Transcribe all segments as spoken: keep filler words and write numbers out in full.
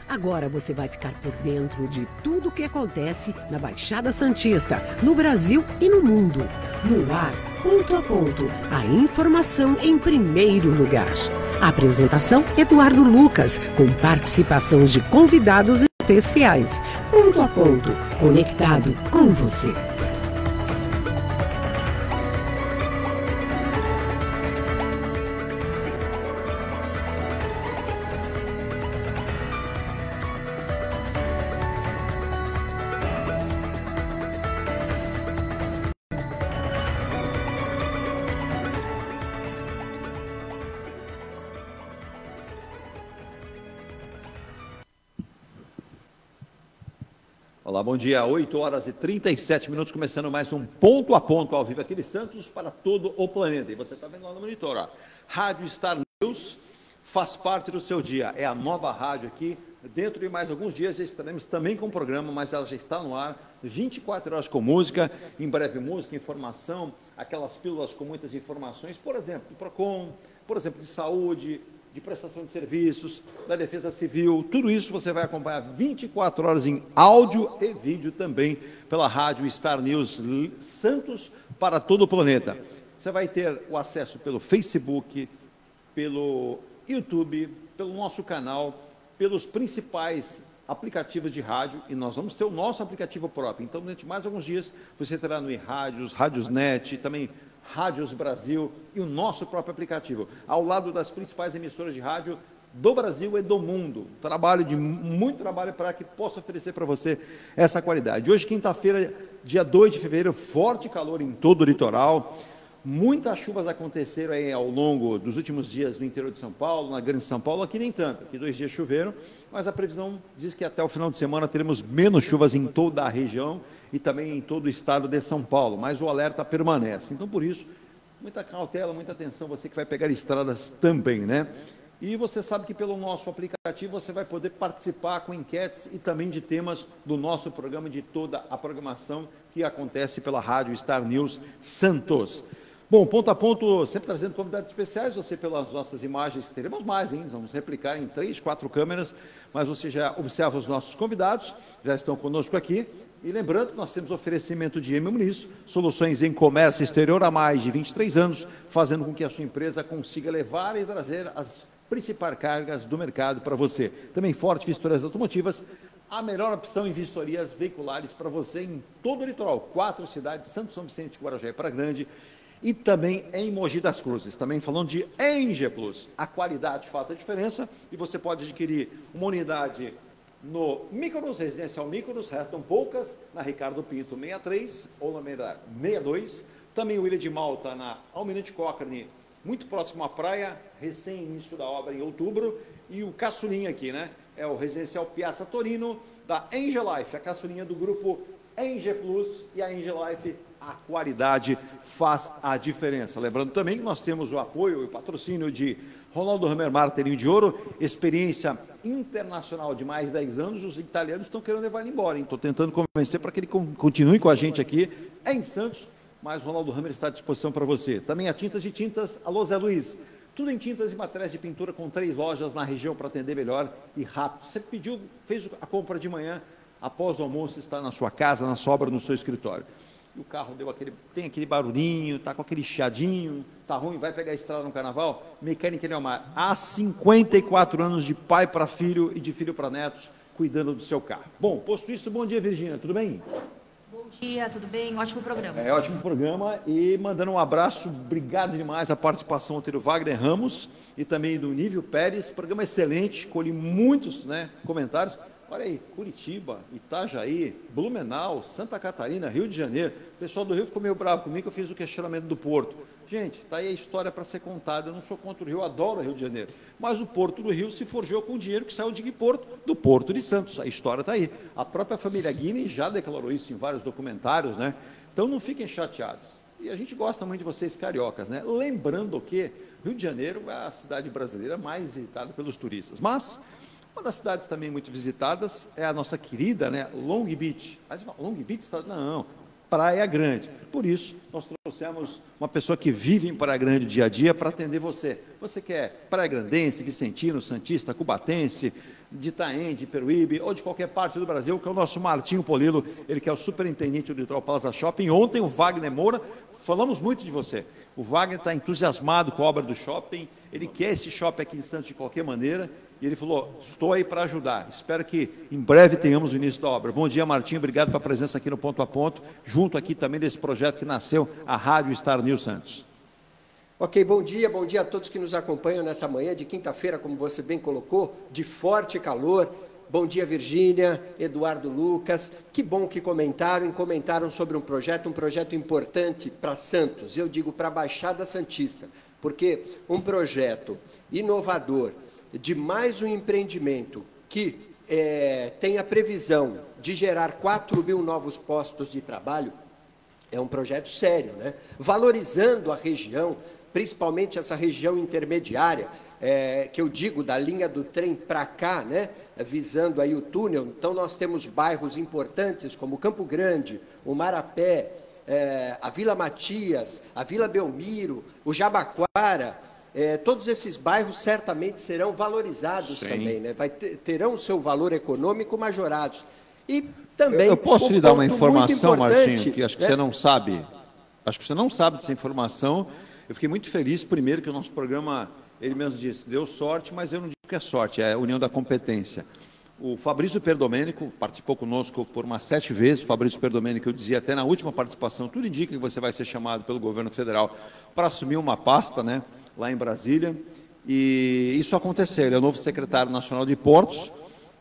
Agora você vai ficar por dentro de tudo o que acontece na Baixada Santista, no Brasil e no mundo. No ar, ponto a ponto, a informação em primeiro lugar. A apresentação, Eduardo Lucas, com participação de convidados especiais. Ponto a ponto, conectado com você. Olá, bom dia, oito horas e trinta e sete minutos, começando mais um Ponto a Ponto ao vivo aqui de Santos para todo o planeta. E você está vendo lá no monitor, ó, Rádio Star News faz parte do seu dia, é a nova rádio aqui. Dentro de mais alguns dias já estaremos também com o programa, mas ela já está no ar, vinte e quatro horas com música, em breve música, informação, aquelas pílulas com muitas informações, por exemplo, do PROCON, por exemplo, de saúde, de prestação de serviços, da Defesa Civil, tudo isso você vai acompanhar vinte e quatro horas em áudio e vídeo também pela Rádio Star News Santos para todo o planeta. Você vai ter o acesso pelo Facebook, pelo YouTube, pelo nosso canal, pelos principais aplicativos de rádio, e nós vamos ter o nosso aplicativo próprio. Então, dentro de mais alguns dias, você terá no iRádios, Rádiosnet, também Rádios Brasil e o nosso próprio aplicativo, ao lado das principais emissoras de rádio do Brasil e do mundo. Trabalho de muito trabalho para que possa oferecer para você essa qualidade. Hoje, quinta-feira, dia dois de fevereiro, forte calor em todo o litoral. Muitas chuvas aconteceram aí ao longo dos últimos dias no interior de São Paulo, na Grande São Paulo, aqui nem tanto, aqui dois dias choveram, mas a previsão diz que até o final de semana teremos menos chuvas em toda a região e também em todo o estado de São Paulo, mas o alerta permanece. Então, por isso, muita cautela, muita atenção, você que vai pegar estradas também, né? E você sabe que pelo nosso aplicativo você vai poder participar com enquetes e também de temas do nosso programa, de toda a programação que acontece pela Rádio Star News Santos. Bom, ponto a ponto, sempre trazendo convidados especiais, você pelas nossas imagens, teremos mais ainda, vamos replicar em três, quatro câmeras, mas você já observa os nossos convidados, já estão conosco aqui, e lembrando que nós temos oferecimento de M. Muniz, soluções em comércio exterior há mais de vinte e três anos, fazendo com que a sua empresa consiga levar e trazer as principais cargas do mercado para você. Também Forte Vistorias Automotivas, a melhor opção em vistorias veiculares para você em todo o litoral, quatro cidades, Santos, São Vicente, Guarujá e Praia Grande, e também em Mogi das Cruzes, também falando de Enge Plus, a qualidade faz a diferença, e você pode adquirir uma unidade no Micros, Residencial Micros, restam poucas, na Ricardo Pinto sessenta e três, ou na sessenta e dois, também o Ilha de Malta, na Almirante Cochrane, muito próximo à praia, recém-início da obra em outubro, e o caçulinha aqui, né, é o Residencial Piazza Torino, da Enge Life, a caçulinha do grupo Enge Plus, e a Enge Life, a qualidade faz a diferença. Lembrando também que nós temos o apoio e o patrocínio de Ronaldo Hammer Martelinho de Ouro, experiência internacional de mais de dez anos, os italianos estão querendo levar ele embora, estou tentando convencer para que ele continue com a gente aqui em Santos, mas Ronaldo Hammer está à disposição para você. Também a Tintas de Tintas, alô Zé Luiz, tudo em tintas e materiais de pintura com três lojas na região para atender melhor e rápido. Você pediu, fez a compra de manhã, após o almoço está na sua casa, na sobra, no seu escritório. E o carro deu aquele, tem aquele barulhinho, está com aquele chiadinho, está ruim, vai pegar a estrada no carnaval, Mecânica Neomar, há cinquenta e quatro anos de pai para filho e de filho para netos, cuidando do seu carro. Bom, posto isso, bom dia, Virgínia, tudo bem? Bom dia, tudo bem? Ótimo programa. É, ótimo programa, e mandando um abraço, obrigado demais a participação do Wagner Ramos e também do Nívio Pérez, programa excelente, colhi muitos, né, comentários. Olha aí, Curitiba, Itajaí, Blumenau, Santa Catarina, Rio de Janeiro. O pessoal do Rio ficou meio bravo comigo que eu fiz o questionamento do Porto. Gente, está aí a história para ser contada. Eu não sou contra o Rio, adoro o Rio de Janeiro. Mas o Porto do Rio se forjou com o dinheiro que saiu de que Porto? Do Porto de Santos. A história está aí. A própria família Guinness já declarou isso em vários documentários, né? Então não fiquem chateados. E a gente gosta muito de vocês cariocas, né? Lembrando que Rio de Janeiro é a cidade brasileira mais visitada pelos turistas. Mas uma das cidades também muito visitadas é a nossa querida, né, Long Beach. Long Beach está... Não, Praia Grande. Por isso, nós trouxemos uma pessoa que vive em Praia Grande dia a dia para atender você. Você que é praia grandense, vicentino, santista, cubatense, de Itaém, de Peruíbe, ou de qualquer parte do Brasil, que é o nosso Martinho Polilo, ele que é o superintendente do Litoral Plaza Shopping. Ontem, o Wagner Moura, falamos muito de você. O Wagner está entusiasmado com a obra do shopping, ele quer esse shopping aqui em Santos de qualquer maneira, e ele falou, estou aí para ajudar, espero que em breve tenhamos o início da obra. Bom dia, Martinho, obrigado pela presença aqui no Ponto a Ponto, junto aqui também desse projeto que nasceu, a Rádio Star News Santos. Ok, bom dia, bom dia a todos que nos acompanham nessa manhã de quinta-feira, como você bem colocou, de forte calor. Bom dia, Virgínia, Eduardo, Lucas, que bom que comentaram e comentaram sobre um projeto, um projeto importante para Santos, eu digo para a Baixada Santista, porque um projeto inovador, de mais um empreendimento que é, tem a previsão de gerar quatro mil novos postos de trabalho, é um projeto sério, né? Valorizando a região, principalmente essa região intermediária, é, que eu digo da linha do trem para cá, né? Visando aí o túnel. Então nós temos bairros importantes como Campo Grande, o Marapé, é, a Vila Matias, a Vila Belmiro, o Jabaquara. É, todos esses bairros certamente serão valorizados Sim. também, né? Vai ter, terão o seu valor econômico majorados. E também... Eu, eu posso lhe dar uma informação, Martinho, que acho que né? você não sabe. Acho que você não sabe dessa informação. Eu fiquei muito feliz, primeiro, que o nosso programa, ele mesmo disse, deu sorte, mas eu não digo que é sorte, é a união da competência. O Fabrício Perdomênico participou conosco por umas sete vezes. O Fabrício Perdomênico, eu dizia até na última participação, tudo indica que você vai ser chamado pelo governo federal para assumir uma pasta, né? Lá em Brasília, e isso aconteceu, ele é o novo secretário nacional de portos,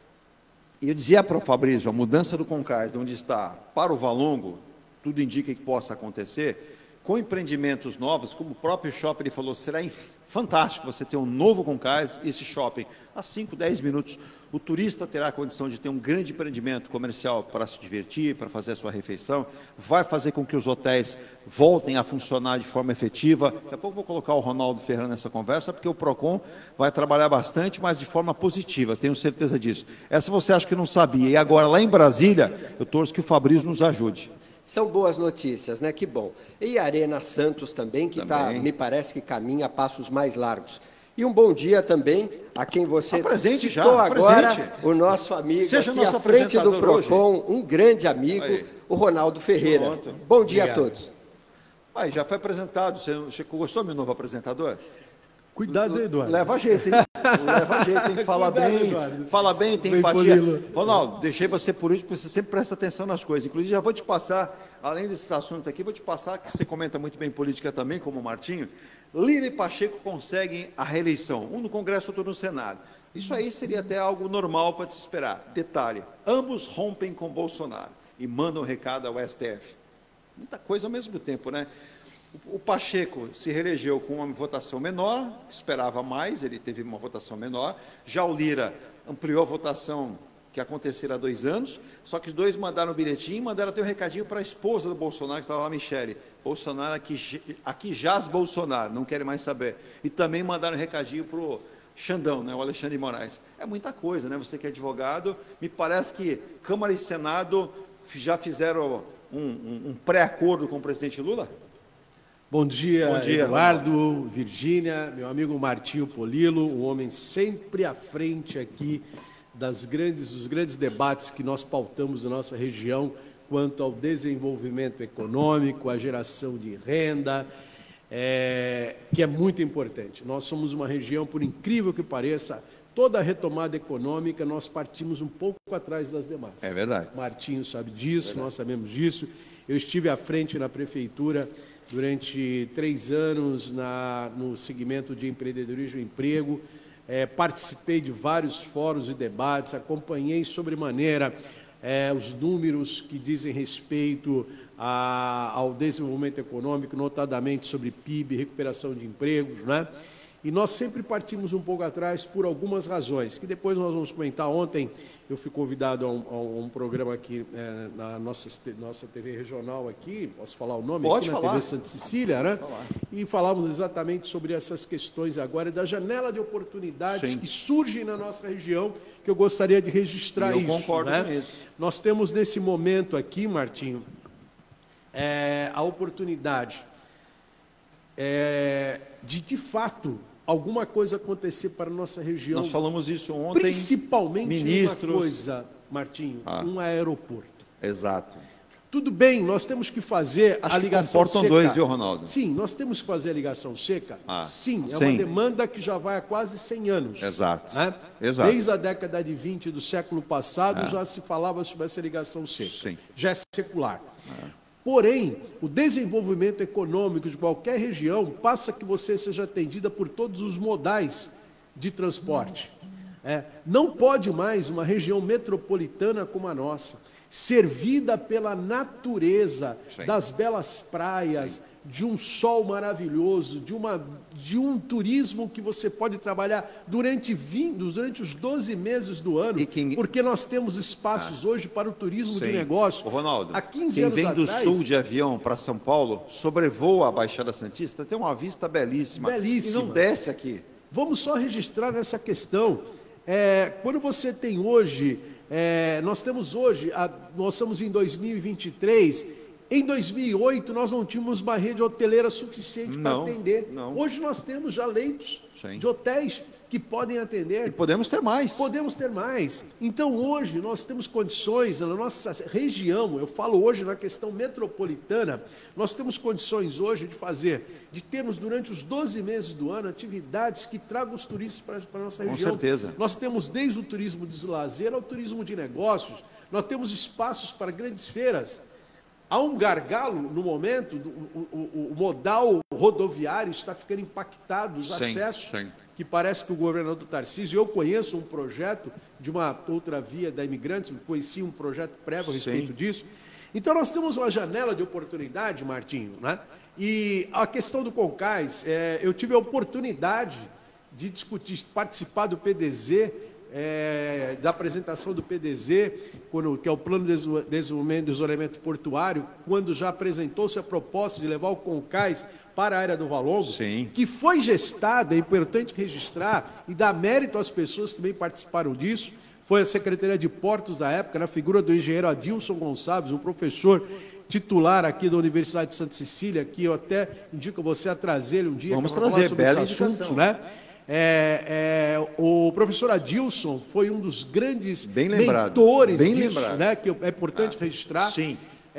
e eu dizia para o Fabrício, a mudança do Concais, de onde está, para o Valongo, tudo indica que possa acontecer, com empreendimentos novos, como o próprio shopping, ele falou, será fantástico você ter um novo Concais, esse shopping, a cinco, dez minutos, o turista terá a condição de ter um grande empreendimento comercial para se divertir, para fazer a sua refeição, vai fazer com que os hotéis voltem a funcionar de forma efetiva. Daqui a pouco vou colocar o Ronaldo Ferrão nessa conversa, porque o PROCON vai trabalhar bastante, mas de forma positiva, tenho certeza disso. Essa você acha que não sabia, e agora lá em Brasília, eu torço que o Fabrício nos ajude. São boas notícias, né? Que bom. E a Arena Santos também, que também. Tá, me parece que caminha a passos mais largos. E um bom dia também a quem você apresente já, agora, apresente. O nosso amigo Seja aqui nosso à frente do PROCON, hoje. um grande amigo, Aí. o Ronaldo Ferreira. Pronto. Bom dia Obrigado. a todos. Aí, já foi apresentado, você gostou, meu novo apresentador? Cuidado, Eduardo. Leva jeito, hein? Leva jeito, hein? Fala Cuidado, bem, Eduardo. fala bem, tem bem empatia. Polilo. Ronaldo, deixei você por último, porque você sempre presta atenção nas coisas. Inclusive, já vou te passar, além desses assuntos aqui, vou te passar, que você comenta muito bem política também, como o Martinho, Lira e Pacheco conseguem a reeleição, um no Congresso, outro no Senado. Isso aí seria até algo normal para se esperar. Detalhe, ambos rompem com Bolsonaro e mandam um recado ao S T F. Muita coisa ao mesmo tempo, né? O Pacheco se reelegeu com uma votação menor, esperava mais, ele teve uma votação menor. Já o Lira ampliou a votação que acontecera há dois anos, só que os dois mandaram um bilhetinho e mandaram até um recadinho para a esposa do Bolsonaro, que estava lá, a Michele. Bolsonaro, aqui, aqui jaz Bolsonaro, não querem mais saber. E também mandaram um recadinho para o Xandão, né, o Alexandre de Moraes. É muita coisa, né? Você que é advogado, me parece que Câmara e Senado já fizeram um, um, um pré-acordo com o presidente Lula? Bom dia, Bom dia, Eduardo, Ronaldo. Virgínia, meu amigo Martinho Polilo, um homem sempre à frente aqui das grandes, dos grandes debates que nós pautamos na nossa região quanto ao desenvolvimento econômico, a geração de renda, é, que é muito importante. Nós somos uma região, por incrível que pareça, toda a retomada econômica, nós partimos um pouco atrás das demais. É verdade. Martinho sabe disso, é nós sabemos disso. Eu estive à frente na prefeitura durante três anos na, no segmento de empreendedorismo e emprego, é, participei de vários fóruns e debates, acompanhei sobremaneira é, os números que dizem respeito a, ao desenvolvimento econômico, notadamente sobre P I B, recuperação de empregos, né? E nós sempre partimos um pouco atrás por algumas razões, que depois nós vamos comentar. Ontem eu fui convidado a um, a um programa aqui é, na nossa, nossa T V regional aqui, posso falar o nome? Pode aqui falar. Na T V Santa Cecília, né? E falamos exatamente sobre essas questões agora, da janela de oportunidades Sim. que surgem na nossa região, que eu gostaria de registrar eu isso. Eu concordo né? com isso. Nós temos nesse momento aqui, Martinho, é, a oportunidade é, de, de fato, alguma coisa acontecer para a nossa região. Nós falamos isso ontem. Principalmente ministros... uma coisa, Martinho, ah. um aeroporto. Exato. Tudo bem, nós temos que fazer Acho a ligação que seca. Dois, viu, Ronaldo? Sim, nós temos que fazer a ligação seca. Ah, sim, é sim. uma demanda que já vai há quase cem anos. Exato. Né? Exato. Desde a década de vinte do século passado ah. já se falava sobre essa ligação seca. Sim. Já é secular. Ah. Porém, o desenvolvimento econômico de qualquer região passa que você seja atendida por todos os modais de transporte. É, não pode mais uma região metropolitana como a nossa, servida pela natureza, Sim. das belas praias, Sim. de um sol maravilhoso, de, uma, de um turismo que você pode trabalhar durante, vinte, durante os doze meses do ano, quem... porque nós temos espaços ah. hoje para o turismo Sim. de negócio. Ô, Ronaldo, há quinze quem anos vem do atrás, sul de avião para São Paulo, sobrevoa a Baixada Santista, tem uma vista belíssima. Belíssima. E não desce aqui. Vamos só registrar essa questão. É, quando você tem hoje... É, nós temos hoje, a, nós estamos em dois mil e vinte e três, em dois mil e oito nós não tínhamos uma rede hoteleira suficiente para atender. Não. Hoje nós temos já leitos Sim. de hotéis que podem atender. E podemos ter mais. Podemos ter mais. Então hoje nós temos condições, na nossa região, eu falo hoje na questão metropolitana, nós temos condições hoje de fazer, de termos durante os doze meses do ano atividades que tragam os turistas para, para a nossa região. Com certeza. Nós temos desde o turismo de lazer ao turismo de negócios, nós temos espaços para grandes feiras. Há um gargalo no momento, o, o, o modal rodoviário está ficando impactado, os sim, acessos, sim. que parece que o governador Tarcísio, eu conheço um projeto de uma outra via da Imigrantes, conheci um projeto prévio a respeito sim. disso. Então nós temos uma janela de oportunidade, Martinho, né? E a questão do Concais, é, eu tive a oportunidade de discutir, participar do P D Z, É, da apresentação do P D Z, quando, que é o Plano de Desenvolvimento e Desenvolvimento Portuário, quando já apresentou-se a proposta de levar o Concais para a área do Valongo, Sim. que foi gestada, é importante registrar, e dar mérito às pessoas que também participaram disso, foi a Secretaria de Portos da época, na figura do engenheiro Adilson Gonçalves, um professor titular aqui da Universidade de Santa Cecília, que eu até indico você a trazer ele um dia. Vamos para trazer, falar sobre bela esses assuntos, indicação. né? É, é, o professor Adilson foi um dos grandes Bem lembrado. mentores Bem disso, lembrado. né, que é importante ah, registrar. Sim.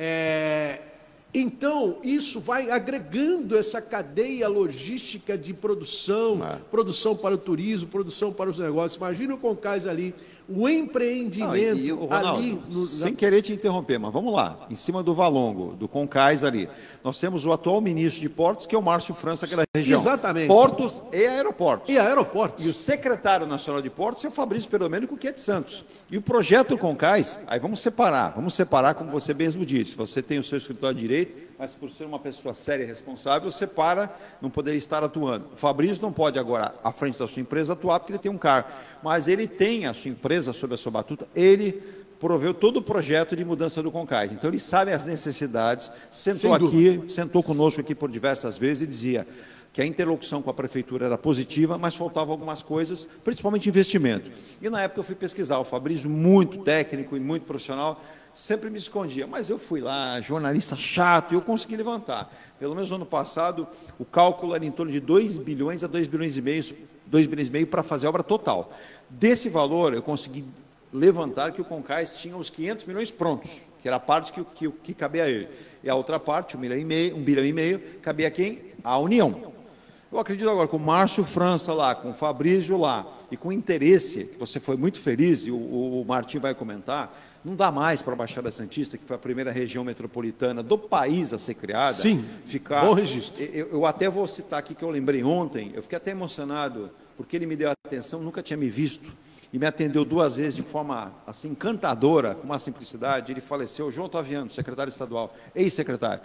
É, então, isso vai agregando essa cadeia logística de produção, ah. produção para o turismo, produção para os negócios. Imagina o Concais ali, o empreendimento Não, e, e o Ronaldo, ali... No, sem na... querer te interromper, mas vamos lá, em cima do Valongo, do Concais ali, nós temos o atual ministro de Portos, que é o Márcio França, aquela região. Exatamente. Portos e aeroportos. E aeroportos. E o secretário nacional de Portos é o Fabrício Peromênico, que é de Santos. E o projeto Concais, aí vamos separar, vamos separar como você mesmo disse, você tem o seu escritório de direito, mas por ser uma pessoa séria e responsável, você para, não poderia estar atuando. O Fabrício não pode agora, à frente da sua empresa, atuar, porque ele tem um cargo, mas ele tem a sua empresa sob a sua batuta, ele proveu todo o projeto de mudança do Concais. Então, ele sabe as necessidades, sentou aqui, sentou conosco aqui por diversas vezes e dizia que a interlocução com a prefeitura era positiva, mas faltavam algumas coisas, principalmente investimento. E na época eu fui pesquisar, o Fabrício, muito técnico e muito profissional, sempre me escondia, mas eu fui lá, jornalista chato, e eu consegui levantar. Pelo menos no ano passado, o cálculo era em torno de dois bilhões a dois bilhões e meio, dois bilhões e meio para fazer a obra total. Desse valor, eu consegui levantar que o Concais tinha os quinhentos milhões prontos, que era a parte que, que, que cabia a ele. E a outra parte, um bilhão e meio, um bilhão e meio, cabia a quem? A União. Eu acredito agora com o Márcio França lá, com o Fabrício lá, e com o interesse, que você foi muito feliz, e o, o, o Martim vai comentar, não dá mais para a Baixada Santista, que foi a primeira região metropolitana do país a ser criada. Sim, ficar, bom registro. Eu, eu até vou citar aqui que eu lembrei ontem, eu fiquei até emocionado, porque ele me deu atenção, nunca tinha me visto, e me atendeu duas vezes de forma assim encantadora, com uma simplicidade. Ele faleceu, João Taviano, secretário estadual, ex-secretário.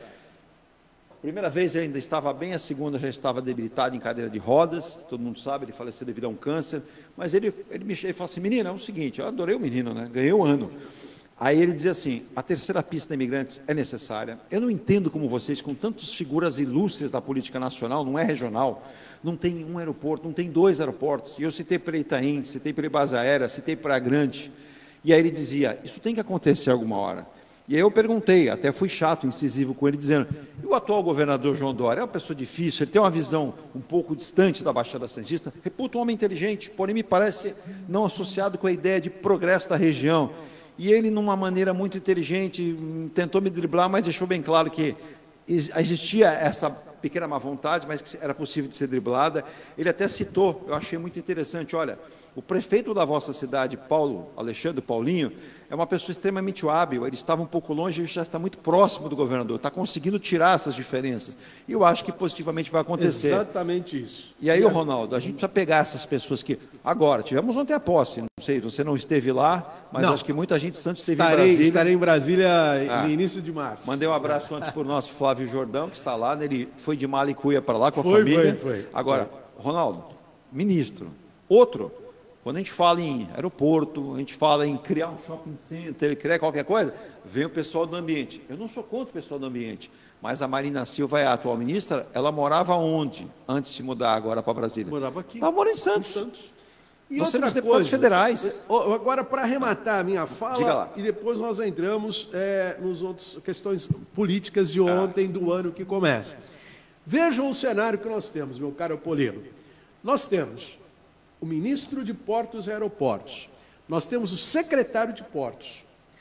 Primeira vez ele ainda estava bem, a segunda já estava debilitado em cadeira de rodas, todo mundo sabe, ele faleceu devido a um câncer, mas ele, ele me ele falou assim, menina, é o seguinte, eu adorei o menino, né? Ganhei o ano. Aí ele dizia assim, a terceira pista de imigrantes é necessária, eu não entendo como vocês, com tantas figuras ilustres da política nacional, não é regional, não tem um aeroporto, não tem dois aeroportos, e eu citei para Itaim, citei para Base Aérea, citei para Grande, e aí ele dizia, isso tem que acontecer alguma hora. E aí eu perguntei, até fui chato, incisivo com ele, dizendo, e o atual governador João Dória é uma pessoa difícil, ele tem uma visão um pouco distante da Baixada Santista, reputa um homem inteligente, porém me parece não associado com a ideia de progresso da região. E ele, numa maneira muito inteligente, tentou me driblar, mas deixou bem claro que existia essa pequena má vontade, mas que era possível de ser driblada. Ele até citou, eu achei muito interessante, olha, o prefeito da vossa cidade, Paulo Alexandre Paulinho, é uma pessoa extremamente hábil, ele estava um pouco longe e já está muito próximo do governador, está conseguindo tirar essas diferenças. E eu acho que positivamente vai acontecer. Exatamente isso. E aí, e a... Ronaldo, a gente precisa pegar essas pessoas que... Agora, tivemos ontem a posse, não sei, você não esteve lá, mas não. Acho que muita gente de Santos esteve estarei, em Brasília. Estarei em Brasília ah. no início de março. Mandei um abraço antes para o nosso Flávio Jordão, que está lá, ele foi de mala e cuia para lá com a foi, família. Foi, foi. Agora, Ronaldo, ministro, outro... Quando a gente fala em aeroporto, a gente fala em criar um shopping center, criar qualquer coisa, vem o pessoal do ambiente. Eu não sou contra o pessoal do ambiente, mas a Marina Silva é a atual ministra, ela morava onde, antes de mudar agora para Brasília? Morava aqui. Estava morando em Santos. Em Santos. E nós outra temos deputados coisa, federais. Agora, para arrematar a minha fala, e depois nós entramos é, nos outros questões políticas de ontem, ah. do ano que começa. Vejam o cenário que nós temos, meu caro Polilo. Nós temos o ministro de Portos e Aeroportos, nós temos o secretário de Portos,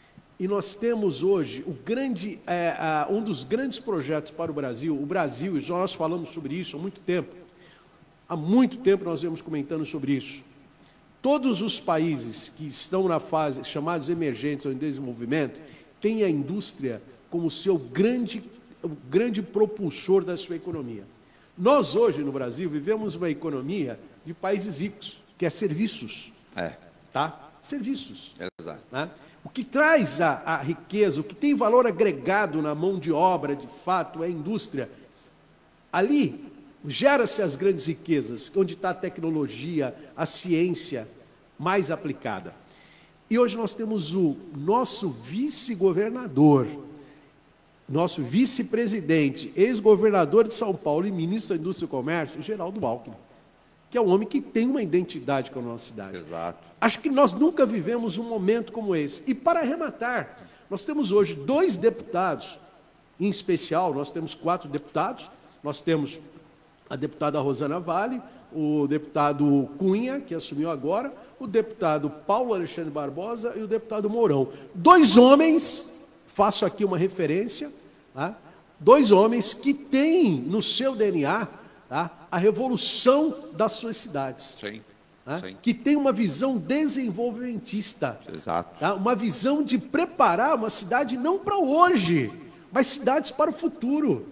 e nós temos hoje o grande, é, a, um dos grandes projetos para o Brasil, o Brasil, e nós falamos sobre isso há muito tempo, há muito tempo nós vemos comentando sobre isso. Todos os países que estão na fase, chamados emergentes ou em desenvolvimento, têm a indústria como seu grande, grande propulsor da sua economia. Nós hoje no Brasil vivemos uma economia de países ricos, que é serviços. É. Tá? Serviços. Exato. Né? O que traz a, a riqueza, o que tem valor agregado na mão de obra, de fato, é a indústria. Ali gera-se as grandes riquezas, onde está a tecnologia, a ciência mais aplicada. E hoje nós temos o nosso vice-governador, nosso vice-presidente, ex-governador de São Paulo e ministro da Indústria e Comércio, Geraldo Alckmin, que é um homem que tem uma identidade com a nossa cidade. Exato. Acho que nós nunca vivemos um momento como esse. E para arrematar, nós temos hoje dois deputados, em especial, nós temos quatro deputados, nós temos a deputada Rosana Vale, o deputado Cunha, que assumiu agora, o deputado Paulo Alexandre Barbosa e o deputado Mourão. Dois homens, faço aqui uma referência, tá? Dois homens que têm no seu D N A, tá, a revolução das suas cidades. Sim, tá? sim. Que tem uma visão desenvolvimentista. Exato. Tá? Uma visão de preparar uma cidade não para hoje, mas cidades para o futuro.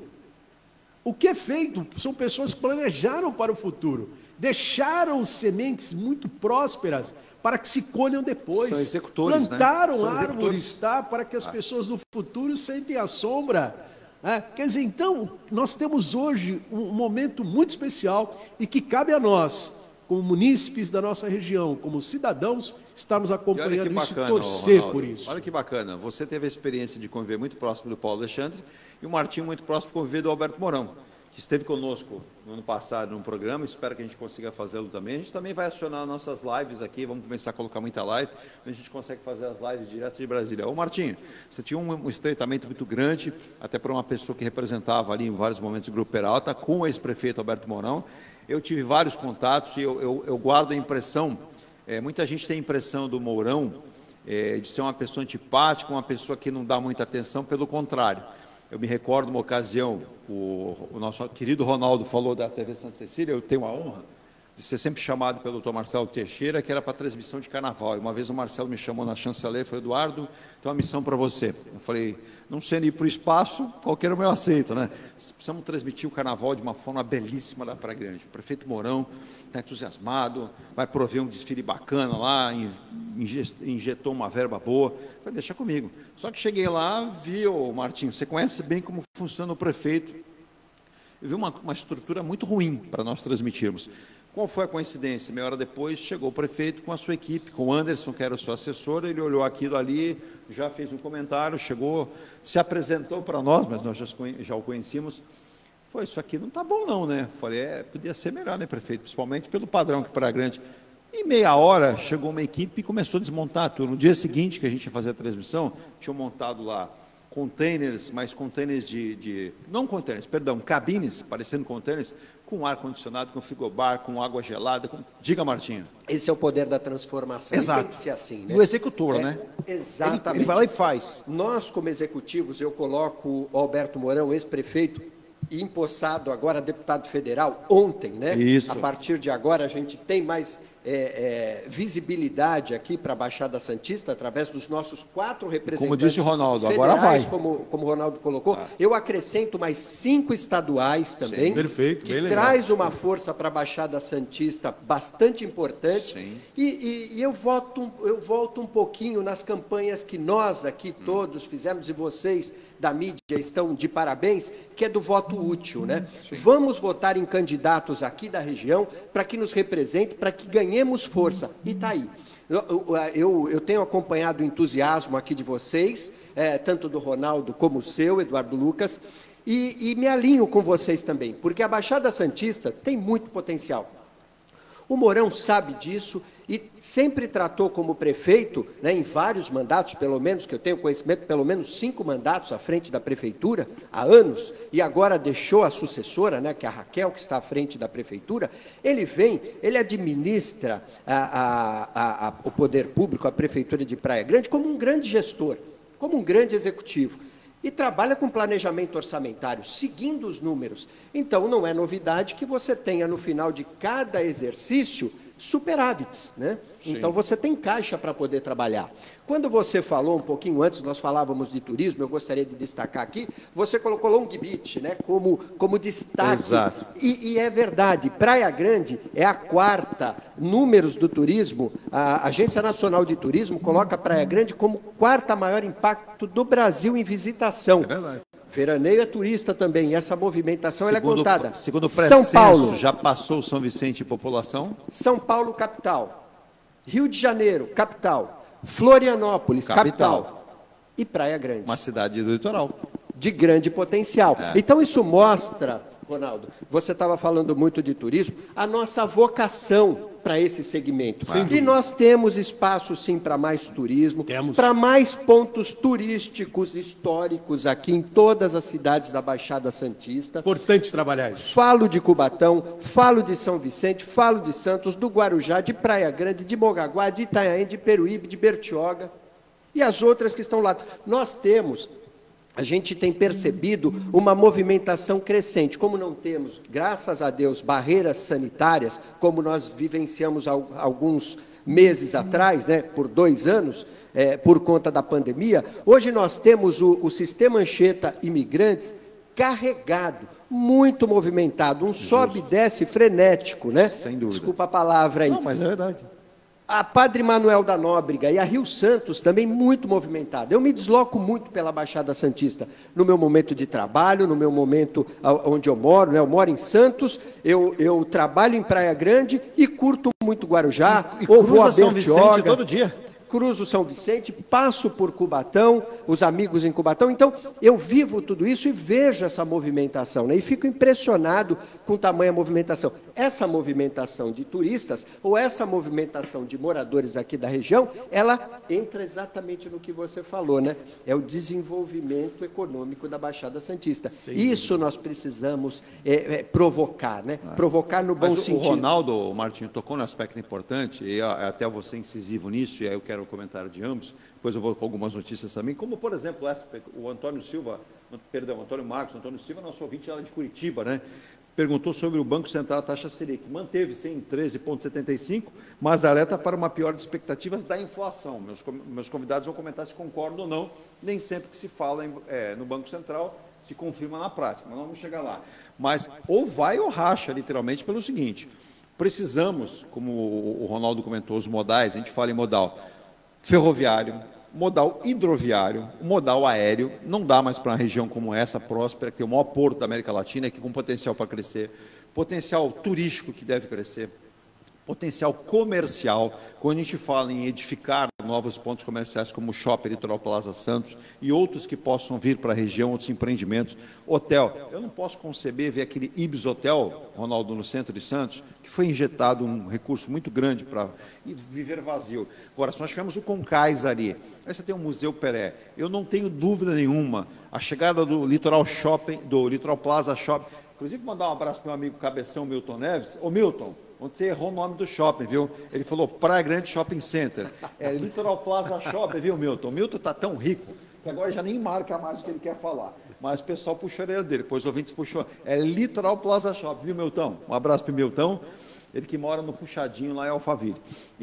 O que é feito são pessoas que planejaram para o futuro, deixaram sementes muito prósperas para que se colham depois. São executores, plantaram né? São árvores, executores. tá, para que as ah. pessoas no futuro sentem a sombra. É, quer dizer, então, nós temos hoje um momento muito especial e que cabe a nós, como munícipes da nossa região, como cidadãos, estarmos acompanhando bacana, isso e torcer Ronaldo, por isso. Olha que bacana, você teve a experiência de conviver muito próximo do Paulo Alexandre e o Martinho muito próximo de conviver do Alberto Mourão, que esteve conosco no ano passado num programa, espero que a gente consiga fazê-lo também. A gente também vai acionar nossas lives aqui, vamos começar a colocar muita live, a gente consegue fazer as lives direto de Brasília. Ô Martinho, você tinha um, um estreitamento muito grande, até para uma pessoa que representava ali em vários momentos o Grupo Peralta, com o ex-prefeito Alberto Mourão. Eu tive vários contatos e eu, eu, eu guardo a impressão, é, muita gente tem a impressão do Mourão é, de ser uma pessoa antipática, uma pessoa que não dá muita atenção, pelo contrário. Eu me recordo uma ocasião, o, o nosso querido Ronaldo falou da T V Santa Cecília, eu tenho a honra de ser sempre chamado pelo doutor Marcelo Teixeira, que era para transmissão de carnaval. E uma vez o Marcelo me chamou na chanceler e falou, Eduardo, tem uma missão para você. Eu falei, não sendo ir para o espaço, qualquer um eu aceito, né? Precisamos transmitir o carnaval de uma forma belíssima da Praia Grande. O prefeito Mourão está entusiasmado, vai prover um desfile bacana lá, injetou uma verba boa. Eu falei, deixa comigo. Só que cheguei lá, vi, ô Martinho, você conhece bem como funciona o prefeito. Eu vi uma, uma estrutura muito ruim para nós transmitirmos. Qual foi a coincidência? Meia hora depois, chegou o prefeito com a sua equipe, com o Anderson, que era o seu assessor, ele olhou aquilo ali, já fez um comentário, chegou, se apresentou para nós, mas nós já, já o conhecíamos. Foi, isso aqui não está bom não, né? Falei, é, podia ser melhor, né, prefeito? Principalmente pelo padrão que Praia Grande. Em meia hora, chegou uma equipe e começou a desmontar tudo. No dia seguinte, que a gente ia fazer a transmissão, tinham montado lá containers, mas containers de, de... Não containers, perdão, cabines, parecendo containers, com ar-condicionado, com frigobar, com água gelada. Com... Diga, Martinho. Esse é o poder da transformação. Exato. Tem que ser assim, né? Do executor, é, né? Exatamente. Ele, ele vai lá e faz. Nós, como executivos, eu coloco o Alberto Mourão, ex-prefeito, empossado agora deputado federal, ontem, né? Isso. A partir de agora a gente tem mais é, é, visibilidade aqui para a Baixada Santista, através dos nossos quatro representantes. Como disse o Ronaldo, federais, agora vai. Como, como o Ronaldo colocou. Ah. Eu acrescento mais cinco estaduais também. Sim, perfeito, que bem legal. traz uma força para a Baixada Santista bastante importante. Sim. E, e, e eu, volto, eu volto um pouquinho nas campanhas que nós aqui hum. todos fizemos, e vocês da mídia estão de parabéns, que é do voto útil, né? Sim. Vamos votar em candidatos aqui da região para que nos representem, para que ganhemos força. E está aí. Eu, eu, eu tenho acompanhado o entusiasmo aqui de vocês, é, tanto do Ronaldo como o seu, Eduardo Lucas, e, e me alinho com vocês também, porque a Baixada Santista tem muito potencial. O Mourão sabe disso e sempre tratou como prefeito, né, em vários mandatos, pelo menos, que eu tenho conhecimento, pelo menos cinco mandatos à frente da prefeitura, há anos, e agora deixou a sucessora, né, que é a Raquel, que está à frente da prefeitura. Ele vem, ele administra a, a, a, a, o poder público, a prefeitura de Praia Grande, como um grande gestor, como um grande executivo. E trabalha com planejamento orçamentário, seguindo os números. Então, não é novidade que você tenha, no final de cada exercício, superávites, né? Sim. Então, você tem caixa para poder trabalhar. Quando você falou um pouquinho antes, nós falávamos de turismo, eu gostaria de destacar aqui, você colocou Long Beach, né, como, como destaque. Exato. E, e é verdade, Praia Grande é a quarta, números do turismo, a Agência Nacional de Turismo coloca Praia Grande como quarta maior impacto do Brasil em visitação. É verdade. Veraneio é turista também, e essa movimentação ela é Segundo, contada. segundo o São Paulo, já passou o São Vicente em população? São Paulo, capital. Rio de Janeiro, capital. Florianópolis, capital. capital. E Praia Grande. Uma cidade do litoral. De grande potencial. É. Então, isso mostra, Ronaldo, você estava falando muito de turismo, a nossa vocação para esse segmento. E nós temos espaço, sim, para mais turismo, para mais pontos turísticos históricos aqui em todas as cidades da Baixada Santista. Importante trabalhar isso. Falo de Cubatão, falo de São Vicente, falo de Santos, do Guarujá, de Praia Grande, de Mongaguá, de Itanhaém, de Peruíbe, de Bertioga e as outras que estão lá. Nós temos... A gente tem percebido uma movimentação crescente. Como não temos, graças a Deus, barreiras sanitárias, como nós vivenciamos há alguns meses atrás, né, por dois anos, é, por conta da pandemia, hoje nós temos o, o sistema Anchieta Imigrantes carregado, muito movimentado, um sobe e desce frenético, né? Sem dúvida. Desculpa a palavra aí. Não, mas é verdade. A Padre Manuel da Nóbrega e a Rio Santos também muito movimentada. Eu me desloco muito pela Baixada Santista no meu momento de trabalho, no meu momento onde eu moro, né? Eu moro em Santos, eu, eu trabalho em Praia Grande e curto muito Guarujá, e, e ou vou a São Vicente todo dia. Cruzo São Vicente, passo por Cubatão, os amigos em Cubatão. Então, eu vivo tudo isso e vejo essa movimentação, né? E fico impressionado com tamanha movimentação. Essa movimentação de turistas, ou essa movimentação de moradores aqui da região, ela entra exatamente no que você falou, né? É o desenvolvimento econômico da Baixada Santista. Sim. Isso nós precisamos é, é, provocar, né? Ah. Provocar no bom Mas o, sentido. O Ronaldo, o Martinho, tocou num aspecto importante, e até você incisivo nisso, e aí eu quero o comentário de ambos, depois eu vou com algumas notícias também, como, por exemplo, essa, o Antônio Silva, perdão, Antônio Marcos, Antônio Silva, nosso ouvinte lá de Curitiba, né? Perguntou sobre o Banco Central, a taxa Selic, manteve-se em treze vírgula setenta e cinco, mas alerta para uma pior de expectativas da inflação. Meus, meus convidados vão comentar se concordam ou não, nem sempre que se fala em, é, no Banco Central se confirma na prática, mas nós vamos chegar lá. Mas ou vai ou racha, literalmente, pelo seguinte, precisamos, como o Ronaldo comentou, os modais, a gente fala em modal ferroviário, modal hidroviário, modal aéreo, não dá mais para uma região como essa, próspera, que tem o maior porto da América Latina, que com potencial para crescer, potencial turístico que deve crescer, potencial comercial, quando a gente fala em edificar novos pontos comerciais como o Shopping Litoral Plaza Santos e outros que possam vir para a região, outros empreendimentos, hotel. Eu não posso conceber ver aquele Ibis Hotel, Ronaldo, no centro de Santos, que foi injetado um recurso muito grande para viver vazio. Agora, nós tivemos o Concais ali, aí você tem o Museu Pelé. Eu não tenho dúvida nenhuma, a chegada do Litoral Shopping, do Litoral Plaza Shopping, inclusive mandar um abraço para o meu amigo Cabeção Milton Neves. Ô Milton, onde você errou o nome do shopping, viu? Ele falou Praia Grande Shopping Center. É Litoral Plaza Shopping, viu, Milton? O Milton está tão rico que agora já nem marca mais o que ele quer falar. Mas o pessoal puxou a orelha dele, depois os ouvintes puxou. É Litoral Plaza Shopping, viu, Milton? Um abraço para o Milton, ele que mora no Puxadinho, lá em Alphaville.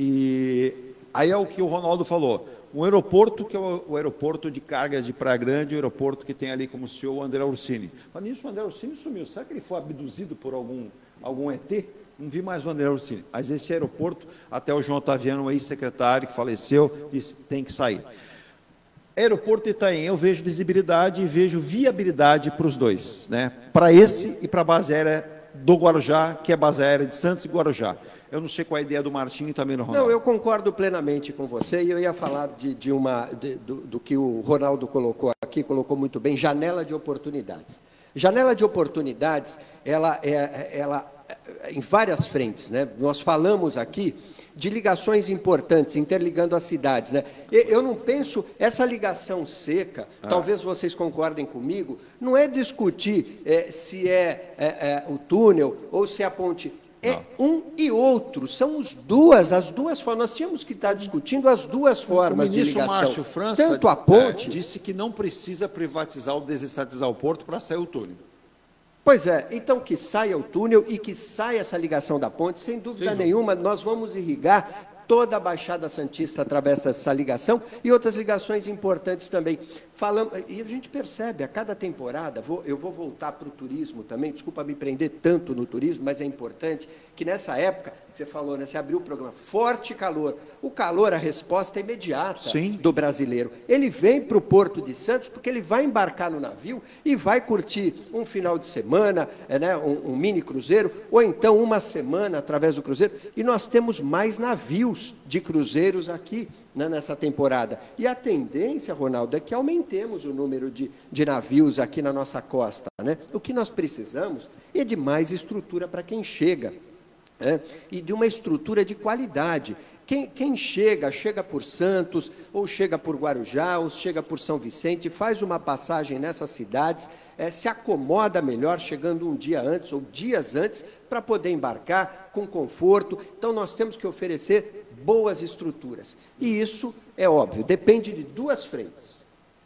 E aí é o que o Ronaldo falou. Um aeroporto, que é o, o aeroporto de cargas de Praia Grande, o aeroporto que tem ali como C E O o André Ursini. Falando nisso, o André Ursini sumiu. Será que ele foi abduzido por algum, algum E T? Não vi mais o André Ursini. Mas esse aeroporto, até o João Otaviano, ex-secretário, que faleceu, disse tem que sair. Aeroporto Itaim, eu vejo visibilidade e vejo viabilidade para os dois, né? Para esse e para a base aérea do Guarujá, que é a base aérea de Santos e Guarujá. Eu não sei qual é a ideia do Martinho e também do Ronaldo. Não, eu concordo plenamente com você e eu ia falar de, de uma, de, do, do que o Ronaldo colocou aqui, colocou muito bem, janela de oportunidades. Janela de oportunidades, ela é, ela, em várias frentes, né? Nós falamos aqui de ligações importantes, interligando as cidades, né? Eu não penso, essa ligação seca, ah. talvez vocês concordem comigo, não é discutir é, se é, é, é o túnel ou se é a ponte. É não. um e outro, são os duas, as duas formas. Nós tínhamos que estar discutindo as duas formas de ligação. O ministro Márcio França tanto a ponte, é, disse que não precisa privatizar ou desestatizar o porto para sair o túnel. Pois é, então que saia o túnel e que saia essa ligação da ponte, sem dúvida Sim, nenhuma, nós vamos irrigar toda a Baixada Santista através dessa ligação e outras ligações importantes também. Falamos, e a gente percebe, a cada temporada, vou, eu vou voltar para o turismo também, desculpa me prender tanto no turismo, mas é importante que nessa época, você falou, né, você abriu o programa, forte calor. O calor, a resposta é imediata Sim. do brasileiro. Ele vem para o Porto de Santos porque ele vai embarcar no navio e vai curtir um final de semana, é, né, um, um mini cruzeiro, ou então uma semana através do cruzeiro, e nós temos mais navios de cruzeiros aqui, né, nessa temporada. E a tendência, Ronaldo, é que aumentemos o número de, de navios aqui na nossa costa, né? O que nós precisamos é de mais estrutura para quem chega, né? E de uma estrutura de qualidade. Quem, quem chega, chega por Santos, ou chega por Guarujá, ou chega por São Vicente, faz uma passagem nessas cidades, é, se acomoda melhor, chegando um dia antes ou dias antes, para poder embarcar com conforto. Então, nós temos que oferecer boas estruturas. E isso, é óbvio, depende de duas frentes.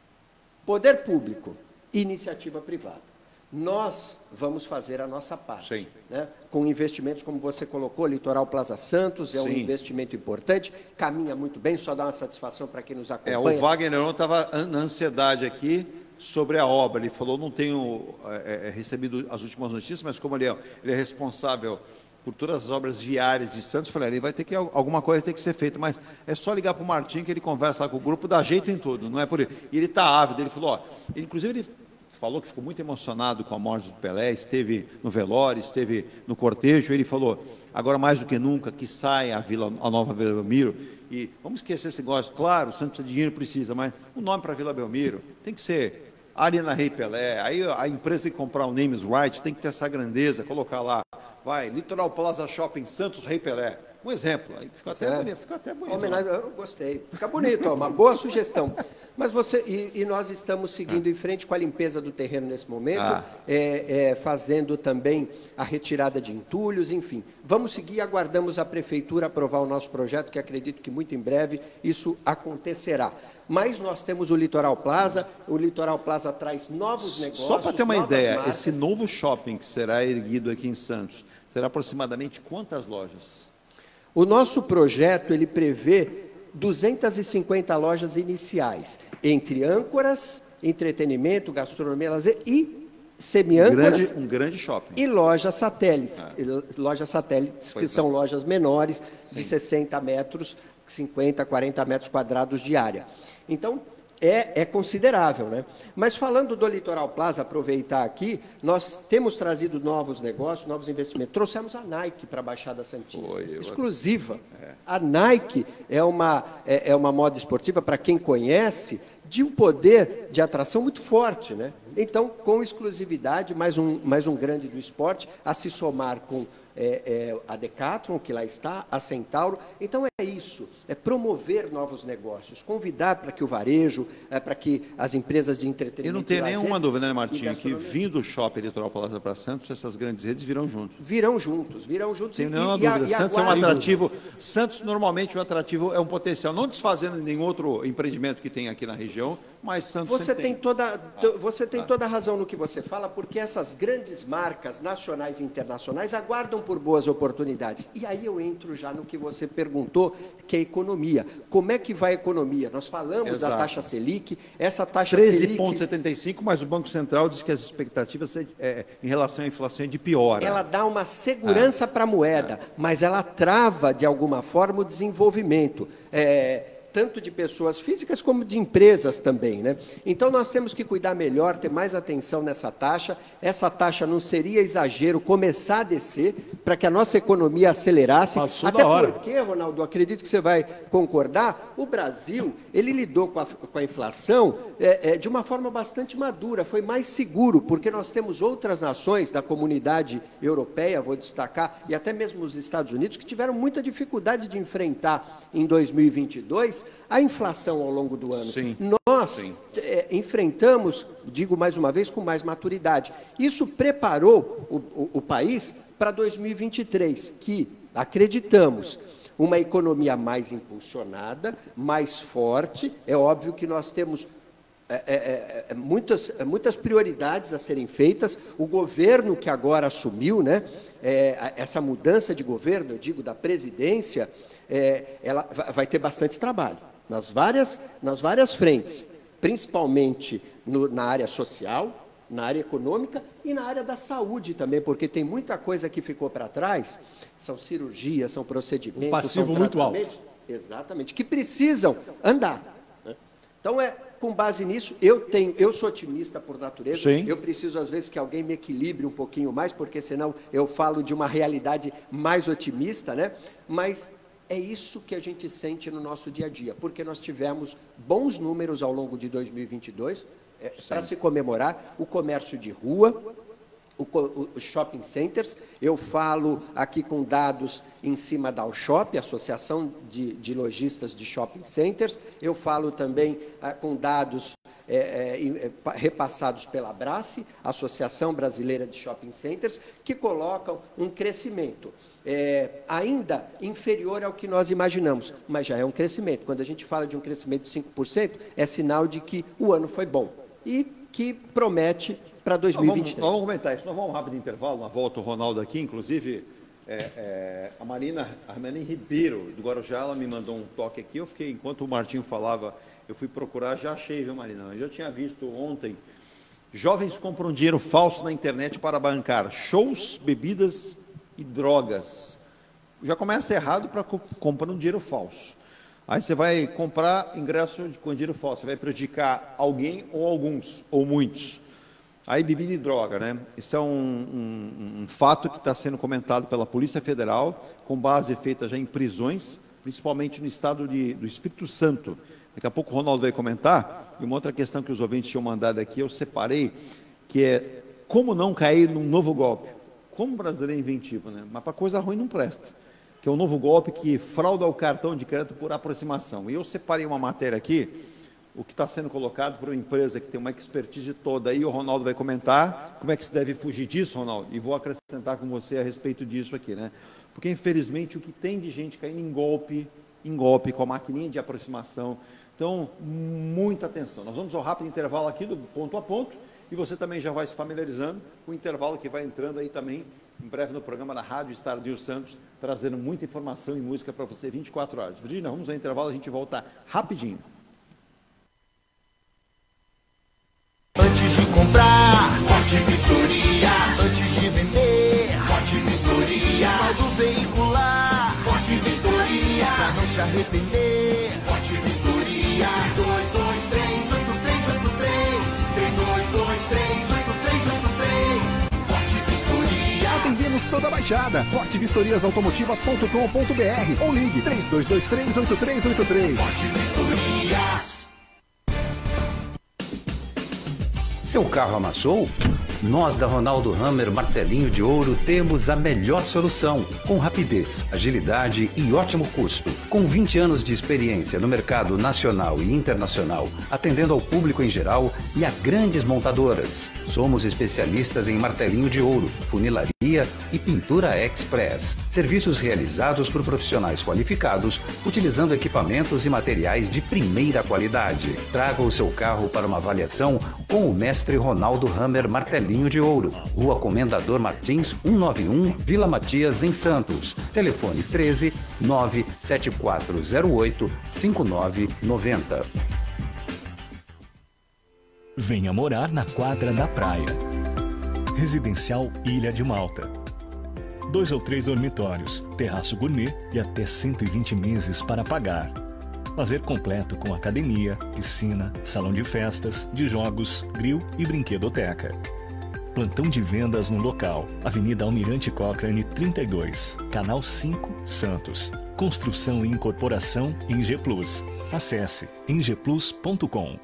Poder público e iniciativa privada. Nós vamos fazer a nossa parte. Sim. Né? Com investimentos, como você colocou, Litoral Plaza Santos, é Sim. um investimento importante, caminha muito bem, só dá uma satisfação para quem nos acompanha. É, o Wagner estava na ansiedade aqui sobre a obra. Ele falou, não tenho é, é, recebido as últimas notícias, mas como ele é, ele é responsável por todas as obras viárias de Santos, eu falei, ele vai ter que, alguma coisa tem que ser feita, mas é só ligar para o Martim, que ele conversa lá com o grupo, dá jeito em tudo, não é por ele. E ele está ávido, ele falou, ó, ele, inclusive ele falou que ficou muito emocionado com a morte do Pelé, esteve no velório, esteve no cortejo, ele falou, agora mais do que nunca, que saia a, Vila, a nova Vila Belmiro, e vamos esquecer esse negócio, claro, o Santos de dinheiro precisa, mas o nome para Vila Belmiro tem que ser Arena Rei Pelé, aí a empresa que comprar o Names Right tem que ter essa grandeza, colocar lá, vai, Litoral Plaza Shopping Santos Rei Pelé, um exemplo, aí fica até, bonito, fica até bonito. Homenagem, eu gostei, fica bonito, ó, uma boa sugestão. Mas você, e, e nós estamos seguindo ah. em frente com a limpeza do terreno nesse momento, ah. é, é, fazendo também a retirada de entulhos, enfim. Vamos seguir, aguardamos a Prefeitura aprovar o nosso projeto, que acredito que muito em breve isso acontecerá. Mas nós temos o Litoral Plaza, o Litoral Plaza traz novos negócios. Só para ter uma ideia, marcas. Esse novo shopping que será erguido aqui em Santos, terá aproximadamente quantas lojas? O nosso projeto, ele prevê duzentas e cinquenta lojas iniciais, entre âncoras, entretenimento, gastronomia, lazer e semi-âncoras. Um, um grande shopping. E lojas satélites, ah. lojas satélites pois que é. são lojas menores, de Sim. sessenta metros, cinquenta, quarenta metros quadrados de área. Então, É, é considerável, né? Mas falando do Litoral Plaza, aproveitar aqui, nós temos trazido novos negócios, novos investimentos. Trouxemos a Nike para a Baixada Santista, Foi, exclusiva. É. A Nike é uma, é, é uma moda esportiva, para quem conhece, de um poder de atração muito forte, né? Então, com exclusividade, mais um, mais um grande do esporte, a se somar com É, é, a Decathlon, que lá está, a Centauro. Então é isso, é promover novos negócios, convidar para que o varejo, é, para que as empresas de entretenimento... Eu não tenho nenhuma dúvida, né, Martinho, que vindo do Shopping Litoral Plaza para Santos, essas grandes redes virão juntos. Virão juntos, virão juntos. Sem nenhuma e, dúvida. E a, Santos e é um atrativo, Santos normalmente o atrativo é um potencial, não desfazendo nenhum outro empreendimento que tem aqui na região, mas Santos você tem, tem toda ah, Você tem ah. toda a razão no que você fala, porque essas grandes marcas nacionais e internacionais aguardam por boas oportunidades. E aí eu entro já no que você perguntou, que é a economia. Como é que vai a economia? Nós falamos Exato. da taxa Selic, essa taxa treze Selic... treze vírgula setenta e cinco, mas o Banco Central diz que as expectativas é, em relação à inflação é de piora. Ela dá uma segurança ah. para a moeda, ah. mas ela trava, de alguma forma, o desenvolvimento. É... tanto de pessoas físicas como de empresas também, né? Então, nós temos que cuidar melhor, ter mais atenção nessa taxa. Essa taxa não seria exagero começar a descer para que a nossa economia acelerasse. Passou Até da hora. porque, Ronaldo, acredito que você vai concordar, o Brasil, ele lidou com a, com a inflação é, é, de uma forma bastante madura, foi mais seguro, porque nós temos outras nações da comunidade europeia, vou destacar, e até mesmo os Estados Unidos, que tiveram muita dificuldade de enfrentar em dois mil e vinte e dois a inflação ao longo do ano. Sim, Nós sim. É, enfrentamos, digo mais uma vez, com mais maturidade. Isso preparou o, o, o país para dois mil e vinte e três, que acreditamos uma economia mais impulsionada, mais forte. É óbvio que nós temos é, é, é, muitas, muitas prioridades a serem feitas. O governo que agora assumiu, né, é, essa mudança de governo, eu digo, da presidência, é, ela vai ter bastante trabalho nas várias, nas várias frentes, principalmente no, na área social, na área econômica e na área da saúde também, porque tem muita coisa que ficou para trás, são cirurgias, são procedimentos, um passivo são muito alto. Exatamente, que precisam andar. Né? Então, é, com base nisso, eu, tenho, eu sou otimista por natureza, Sim. eu preciso, às vezes, que alguém me equilibre um pouquinho mais, porque senão eu falo de uma realidade mais otimista, né? Mas é isso que a gente sente no nosso dia a dia, porque nós tivemos bons números ao longo de dois mil e vinte e dois, é, para se comemorar o comércio de rua, os shopping centers. Eu falo aqui com dados em cima da Alshop, Associação de, de Lojistas de Shopping Centers. Eu falo também ah, com dados é, é, repassados pela Abrace, Associação Brasileira de Shopping Centers, que colocam um crescimento É, ainda inferior ao que nós imaginamos, mas já é um crescimento. Quando a gente fala de um crescimento de cinco por cento, é sinal de que o ano foi bom e que promete para dois mil e vinte e três. Nós vamos, nós vamos comentar isso. Nós vamos um rápido intervalo, uma volta o Ronaldo aqui, inclusive é, é, a Marina, a Marina Ribeiro, do Guarujá, ela me mandou um toque aqui, eu fiquei, enquanto o Martinho falava, eu fui procurar, já achei, viu, Marina? Eu já tinha visto ontem, jovens compram dinheiro falso na internet para bancar shows, bebidas e drogas. Já começa errado para comprar um dinheiro falso. Aí você vai comprar ingresso com dinheiro falso, você vai prejudicar alguém ou alguns, ou muitos. Aí bebida e droga, né? Isso é um, um, um fato que está sendo comentado pela Polícia Federal, com base feita já em prisões, principalmente no estado de, do Espírito Santo. Daqui a pouco o Ronaldo vai comentar, e uma outra questão que os ouvintes tinham mandado aqui, eu separei, que é como não cair num novo golpe. Como o brasileiro é inventivo, né? Mas para coisa ruim não presta. Que é um novo golpe que frauda o cartão de crédito por aproximação. E eu separei uma matéria aqui, o que está sendo colocado por uma empresa que tem uma expertise toda, aí o Ronaldo vai comentar como é que se deve fugir disso, Ronaldo, e vou acrescentar com você a respeito disso aqui, né? Porque, infelizmente, o que tem de gente caindo em golpe, em golpe, com a maquininha de aproximação. Então, muita atenção. Nós vamos ao rápido intervalo aqui do ponto a ponto, e você também já vai se familiarizando com o intervalo que vai entrando aí também, em breve no programa da Rádio Star News Santos, trazendo muita informação e música para você vinte e quatro horas. Virgínia, vamos ao intervalo, a gente volta rapidinho. Antes de comprar, Forte Vistoria. Antes de vender, Forte Vistoria. Novo veicular, Forte Vistoria. Pra não se arrepender, Forte Vistoria. dois dois três toda a Baixada. forte vistorias automotivas ponto com ponto br ou ligue três dois dois três, oito três oito três. Forte Vistorias. Seu carro amassou? Nós da Ronaldo Hammer Martelinho de Ouro temos a melhor solução, com rapidez, agilidade e ótimo custo. Com vinte anos de experiência no mercado nacional e internacional, atendendo ao público em geral e a grandes montadoras. Somos especialistas em martelinho de ouro, funilaria e pintura express. Serviços realizados por profissionais qualificados, utilizando equipamentos e materiais de primeira qualidade. Traga o seu carro para uma avaliação com o mestre Ronaldo Hammer Martelinho de Ouro, Rua Comendador Martins, cento e noventa e um, Vila Matias, em Santos. Telefone treze, nove sete quatro zero oito, cinco nove nove zero. Venha morar na quadra da praia. Residencial Ilha de Malta. Dois ou três dormitórios, terraço gourmet e até cento e vinte meses para pagar. Lazer completo com academia, piscina, salão de festas, de jogos, grill e brinquedoteca. Plantão de vendas no local. Avenida Almirante Cochrane trinta e dois, Canal cinco, Santos. Construção e incorporação em G Plus. Acesse em g plus ponto com.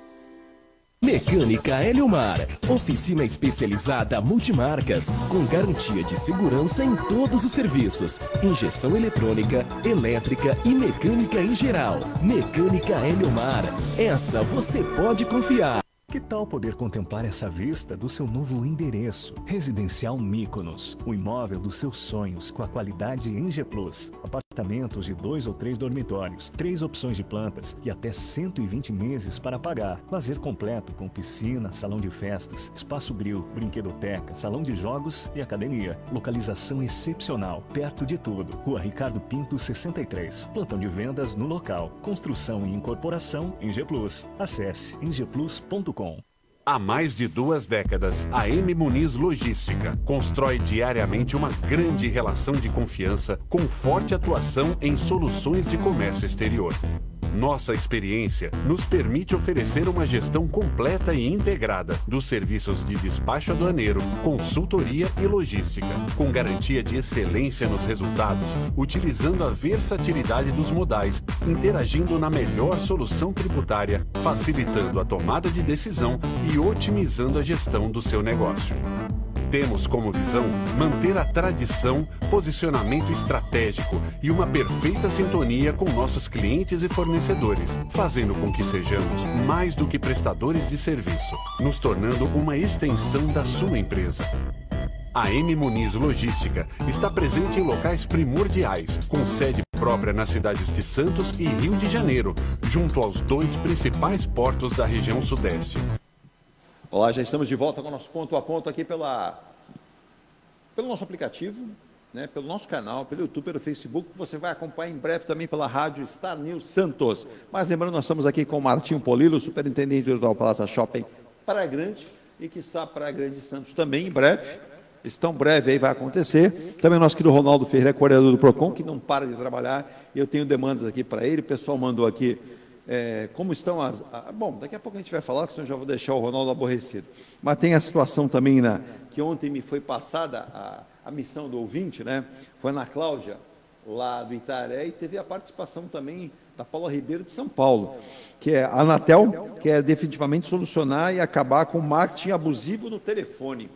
Mecânica Eliomar, oficina especializada multimarcas, com garantia de segurança em todos os serviços, injeção eletrônica, elétrica e mecânica em geral. Mecânica Eliomar, essa você pode confiar. Que tal poder contemplar essa vista do seu novo endereço? Residencial Mykonos, o imóvel dos seus sonhos com a qualidade em G Plus. Apartamentos de dois ou três dormitórios, três opções de plantas e até cento e vinte meses para pagar. Lazer completo com piscina, salão de festas, espaço grill, brinquedoteca, salão de jogos e academia. Localização excepcional, perto de tudo. Rua Ricardo Pinto, sessenta e três. Plantão de vendas no local. Construção e incorporação em G Plus. Acesse em g plus ponto com. Há mais de duas décadas, a M. Muniz Logística constrói diariamente uma grande relação de confiança com forte atuação em soluções de comércio exterior. Nossa experiência nos permite oferecer uma gestão completa e integrada dos serviços de despacho aduaneiro, consultoria e logística, com garantia de excelência nos resultados, utilizando a versatilidade dos modais, interagindo na melhor solução tributária, facilitando a tomada de decisão e otimizando a gestão do seu negócio. Temos como visão manter a tradição, posicionamento estratégico e uma perfeita sintonia com nossos clientes e fornecedores, fazendo com que sejamos mais do que prestadores de serviço, nos tornando uma extensão da sua empresa. A M. Muniz Logística está presente em locais primordiais, com sede própria nas cidades de Santos e Rio de Janeiro, junto aos dois principais portos da região sudeste. Olá, já estamos de volta com o nosso ponto a ponto aqui pela, pelo nosso aplicativo, né, pelo nosso canal, pelo YouTube, pelo Facebook, que você vai acompanhar em breve também pela rádio Star News Santos. Mas lembrando, nós estamos aqui com o Martinho Polilo, superintendente do Plaza Shopping Praia Grande, e que está Praia Grande Santos também em breve. Estão breve aí, vai acontecer. Também o nosso querido Ronaldo Ferreira, coordenador do PROCON, que não para de trabalhar, e eu tenho demandas aqui para ele. O pessoal mandou aqui É, como estão as... A, bom, daqui a pouco a gente vai falar, que senão eu já vou deixar o Ronaldo aborrecido. Mas tem a situação também, na, que ontem me foi passada a, a missão do ouvinte, né? Foi na Cláudia, lá do Itaré, e teve a participação também da Paula Ribeiro de São Paulo, que é a Anatel, que é definitivamente solucionar e acabar com o marketing abusivo no telefone.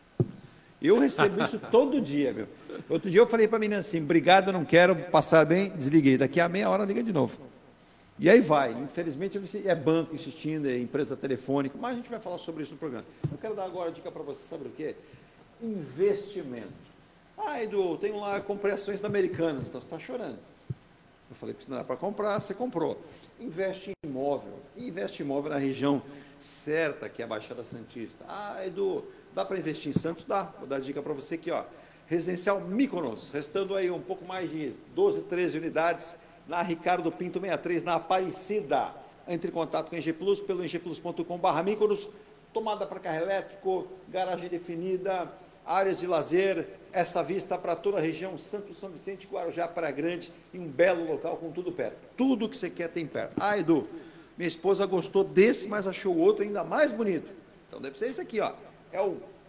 Eu recebo isso todo dia, meu. Outro dia eu falei para a menina assim, obrigado, não quero, passar bem, desliguei. Daqui a meia hora liga de novo. E aí vai, infelizmente, é banco insistindo, é empresa telefônica, mas a gente vai falar sobre isso no programa. Eu quero dar agora a dica para você, sabe o quê? Investimento. Ah, Edu, tenho lá, comprei ações da Americanas, então você está chorando. Eu falei, não dá para comprar, você comprou. Investe em imóvel, investe em imóvel na região certa, que é a Baixada Santista. Ah, Edu, dá para investir em Santos? Dá, vou dar a dica para você aqui, ó. Residencial Mykonos, restando aí um pouco mais de doze, treze unidades, na Ricardo Pinto sessenta e três, na Aparecida. Entre em contato com a G Plus, pelo em g plus ponto com barra Mykonos, tomada para carro elétrico, garagem definida, áreas de lazer, essa vista para toda a região, Santos, São Vicente, Guarujá, Praia Grande, e um belo local com tudo perto. Tudo que você quer tem perto. Ah, Edu, minha esposa gostou desse, mas achou o outro ainda mais bonito. Então deve ser esse aqui, ó. É o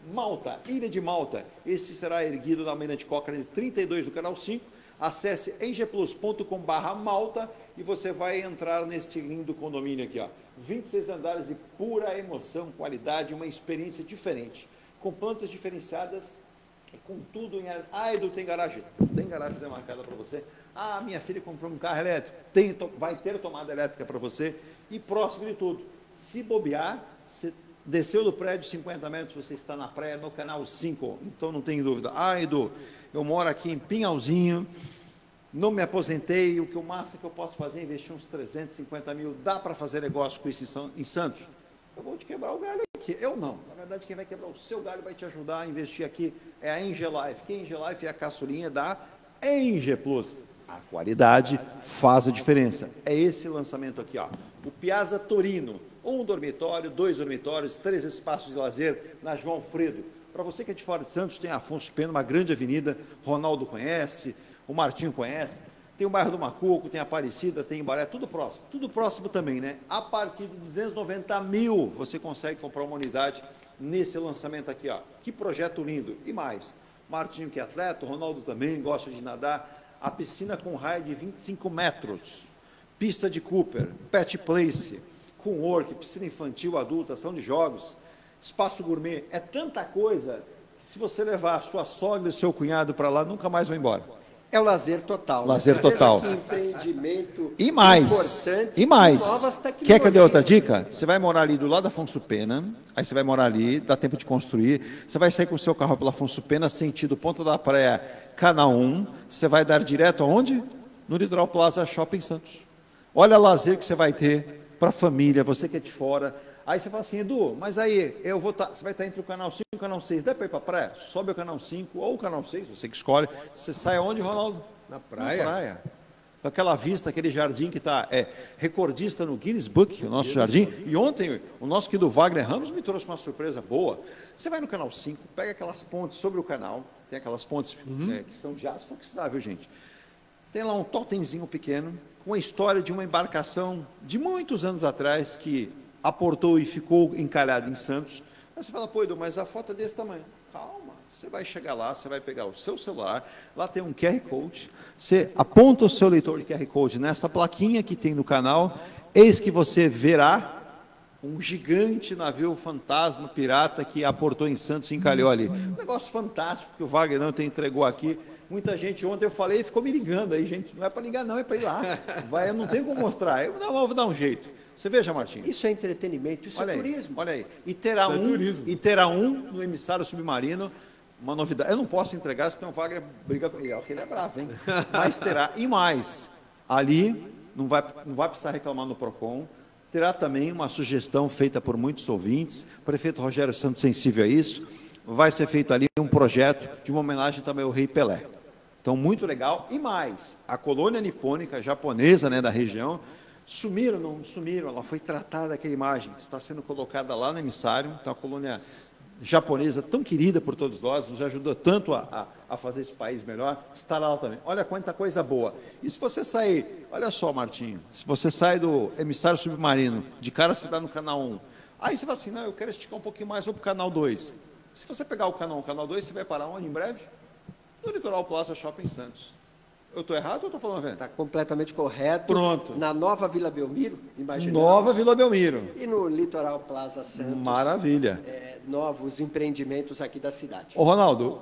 Malta, Ilha de Malta. Esse será erguido na Mina de Cochrane trinta e dois do canal cinco. Acesse engeplus ponto com barra Malta e você vai entrar neste lindo condomínio aqui, ó. vinte e seis andares de pura emoção, qualidade, uma experiência diferente. Com plantas diferenciadas e com tudo em... Ah, Edu, tem garagem? Tem garagem demarcada para você. Ah, minha filha comprou um carro elétrico. Tem, vai ter tomada elétrica para você. E próximo de tudo, se bobear, você desceu do prédio cinquenta metros, você está na praia no canal cinco. Então não tem dúvida. Ah, Edu, eu moro aqui em Pinhalzinho, não me aposentei, o que o máximo que eu posso fazer é investir uns trezentos e cinquenta mil. Dá para fazer negócio com isso em, São, em Santos? Eu vou te quebrar o galho aqui. Eu não. Na verdade, quem vai quebrar o seu galho vai te ajudar a investir aqui é a Engelife. Que a Engelife é a caçulinha da Engeplus. A qualidade faz a diferença. É esse lançamento aqui, ó. O Piazza Torino. Um dormitório, dois dormitórios, três espaços de lazer na João Fredo. Para você que é de fora de Santos, tem Afonso Pena, uma grande avenida. Ronaldo conhece, o Martinho conhece. Tem o bairro do Macuco, tem Aparecida, tem Imbaré, tudo próximo. Tudo próximo também, né? A partir de duzentos e noventa mil, você consegue comprar uma unidade nesse lançamento aqui, ó. Que projeto lindo. E mais, Martinho que é atleta, o Ronaldo também gosta de nadar. A piscina com raio de vinte e cinco metros. Pista de Cooper, pet place, com work, piscina infantil, adulta, ação de jogos, espaço gourmet. É tanta coisa que se você levar a sua sogra e seu cunhado para lá, nunca mais vão embora. É o lazer total. Lazer né? total. Que empreendimento e mais, importante, e mais. Novas Quer que eu dê outra dica? Você vai morar ali do lado da Afonso Pena, aí você vai morar ali, dá tempo de construir, você vai sair com o seu carro pela Afonso Pena, sentido Ponta da Praia, Canal um, você vai dar direto aonde? No Litoral Plaza Shopping Santos. Olha o lazer que você vai ter para a família, você que é de fora. Aí você fala assim, Edu, mas aí eu vou tá, você vai estar entre o canal cinco e o canal seis, dá para ir para a praia? Sobe o canal cinco ou o canal seis, você que escolhe. Você sai aonde, Ronaldo? Na praia. Na praia. Com aquela vista, aquele jardim que está é, recordista no Guinness Book, o nosso Guinness jardim. Book. E ontem, o nosso querido Wagner Ramos me trouxe uma surpresa boa. Você vai no canal cinco, pega aquelas pontes sobre o canal, tem aquelas pontes uhum. é, que são de aço inoxidável, gente. Tem lá um totemzinho pequeno, com a história de uma embarcação de muitos anos atrás, que aportou e ficou encalhado em Santos. Aí você fala, pô, Edu, mas a foto é desse tamanho. Calma, você vai chegar lá, você vai pegar o seu celular, lá tem um Q R Code, você aponta o seu leitor de Q R Code nesta plaquinha que tem no canal, eis que você verá um gigante navio fantasma pirata que aportou em Santos e encalhou ali. Um negócio fantástico que o Wagner não tem entregou aqui. Muita gente, ontem eu falei, ficou me ligando aí, gente, não é para ligar não, é para ir lá. Vai, eu não tenho como mostrar, eu não, eu vou dar um jeito. Você veja, Martinho. Isso é entretenimento, isso olha é aí, turismo. Olha aí. E terá, um, turismo. e terá um no emissário submarino, uma novidade. Eu não posso entregar, senão o Wagner briga com ele. Porque ele é bravo, hein? Mas terá. E mais, ali, não vai, não vai precisar reclamar no PROCON, terá também uma sugestão feita por muitos ouvintes, o prefeito Rogério Santos sensível a isso, vai ser feito ali um projeto de uma homenagem também ao Rei Pelé. Então, muito legal. E mais, a colônia nipônica japonesa, né, da região, sumiram, não sumiram, ela foi tratada, aquela imagem, está sendo colocada lá no emissário, então a colônia japonesa, tão querida por todos nós, nos ajudou tanto a, a, a fazer esse país melhor, está lá também. Olha quanta coisa boa. E se você sair, olha só, Martinho, se você sai do emissário submarino, de cara você está no canal um, aí você fala assim, não, eu quero esticar um pouquinho mais, vou para o canal dois. Se você pegar o canal um, o canal dois, você vai parar onde em breve? No Litoral Plaza Shopping Santos. Eu estou errado ou estou falando a verdade? Está completamente correto. Pronto. Na Nova Vila Belmiro, imagina. Nova Vila Belmiro. E no Litoral Plaza Santos. Maravilha. É, novos empreendimentos aqui da cidade. Ô, Ronaldo,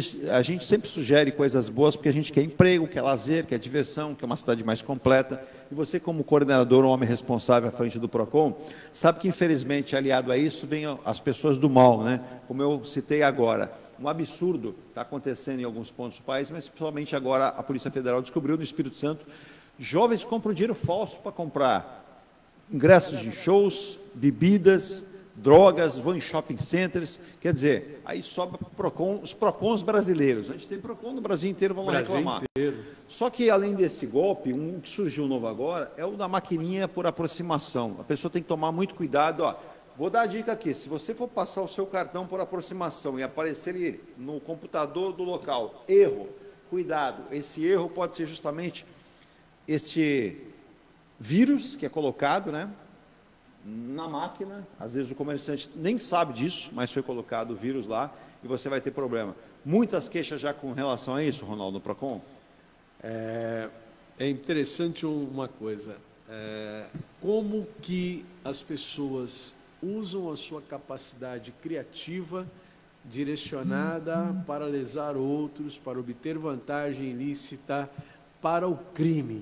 a gente sempre sugere coisas boas porque a gente quer emprego, quer lazer, quer diversão, quer uma cidade mais completa. E você, como coordenador, um homem responsável à frente do PROCON, sabe que, infelizmente, aliado a isso, vem as pessoas do mal, né? Como eu citei agora. Um absurdo está acontecendo em alguns pontos do país, mas principalmente agora a Polícia Federal descobriu no Espírito Santo, jovens compram dinheiro falso para comprar ingressos de shows, bebidas, drogas, vão em shopping centers, quer dizer, aí sobra PROCON, os PROCONs brasileiros, a gente tem PROCON no Brasil inteiro, vamos lá reclamar. Inteiro. Só que além desse golpe, um que surgiu novo agora, é o da maquininha por aproximação, a pessoa tem que tomar muito cuidado, ó. Vou dar a dica aqui, se você for passar o seu cartão por aproximação e aparecer ali no computador do local, erro, cuidado, esse erro pode ser justamente este vírus que é colocado, né, na máquina, às vezes o comerciante nem sabe disso, mas foi colocado o vírus lá e você vai ter problema. Muitas queixas já com relação a isso, Ronaldo, no Procon? É, é interessante uma coisa, é, como que as pessoas usam a sua capacidade criativa direcionada para lesar outros, para obter vantagem ilícita, para o crime.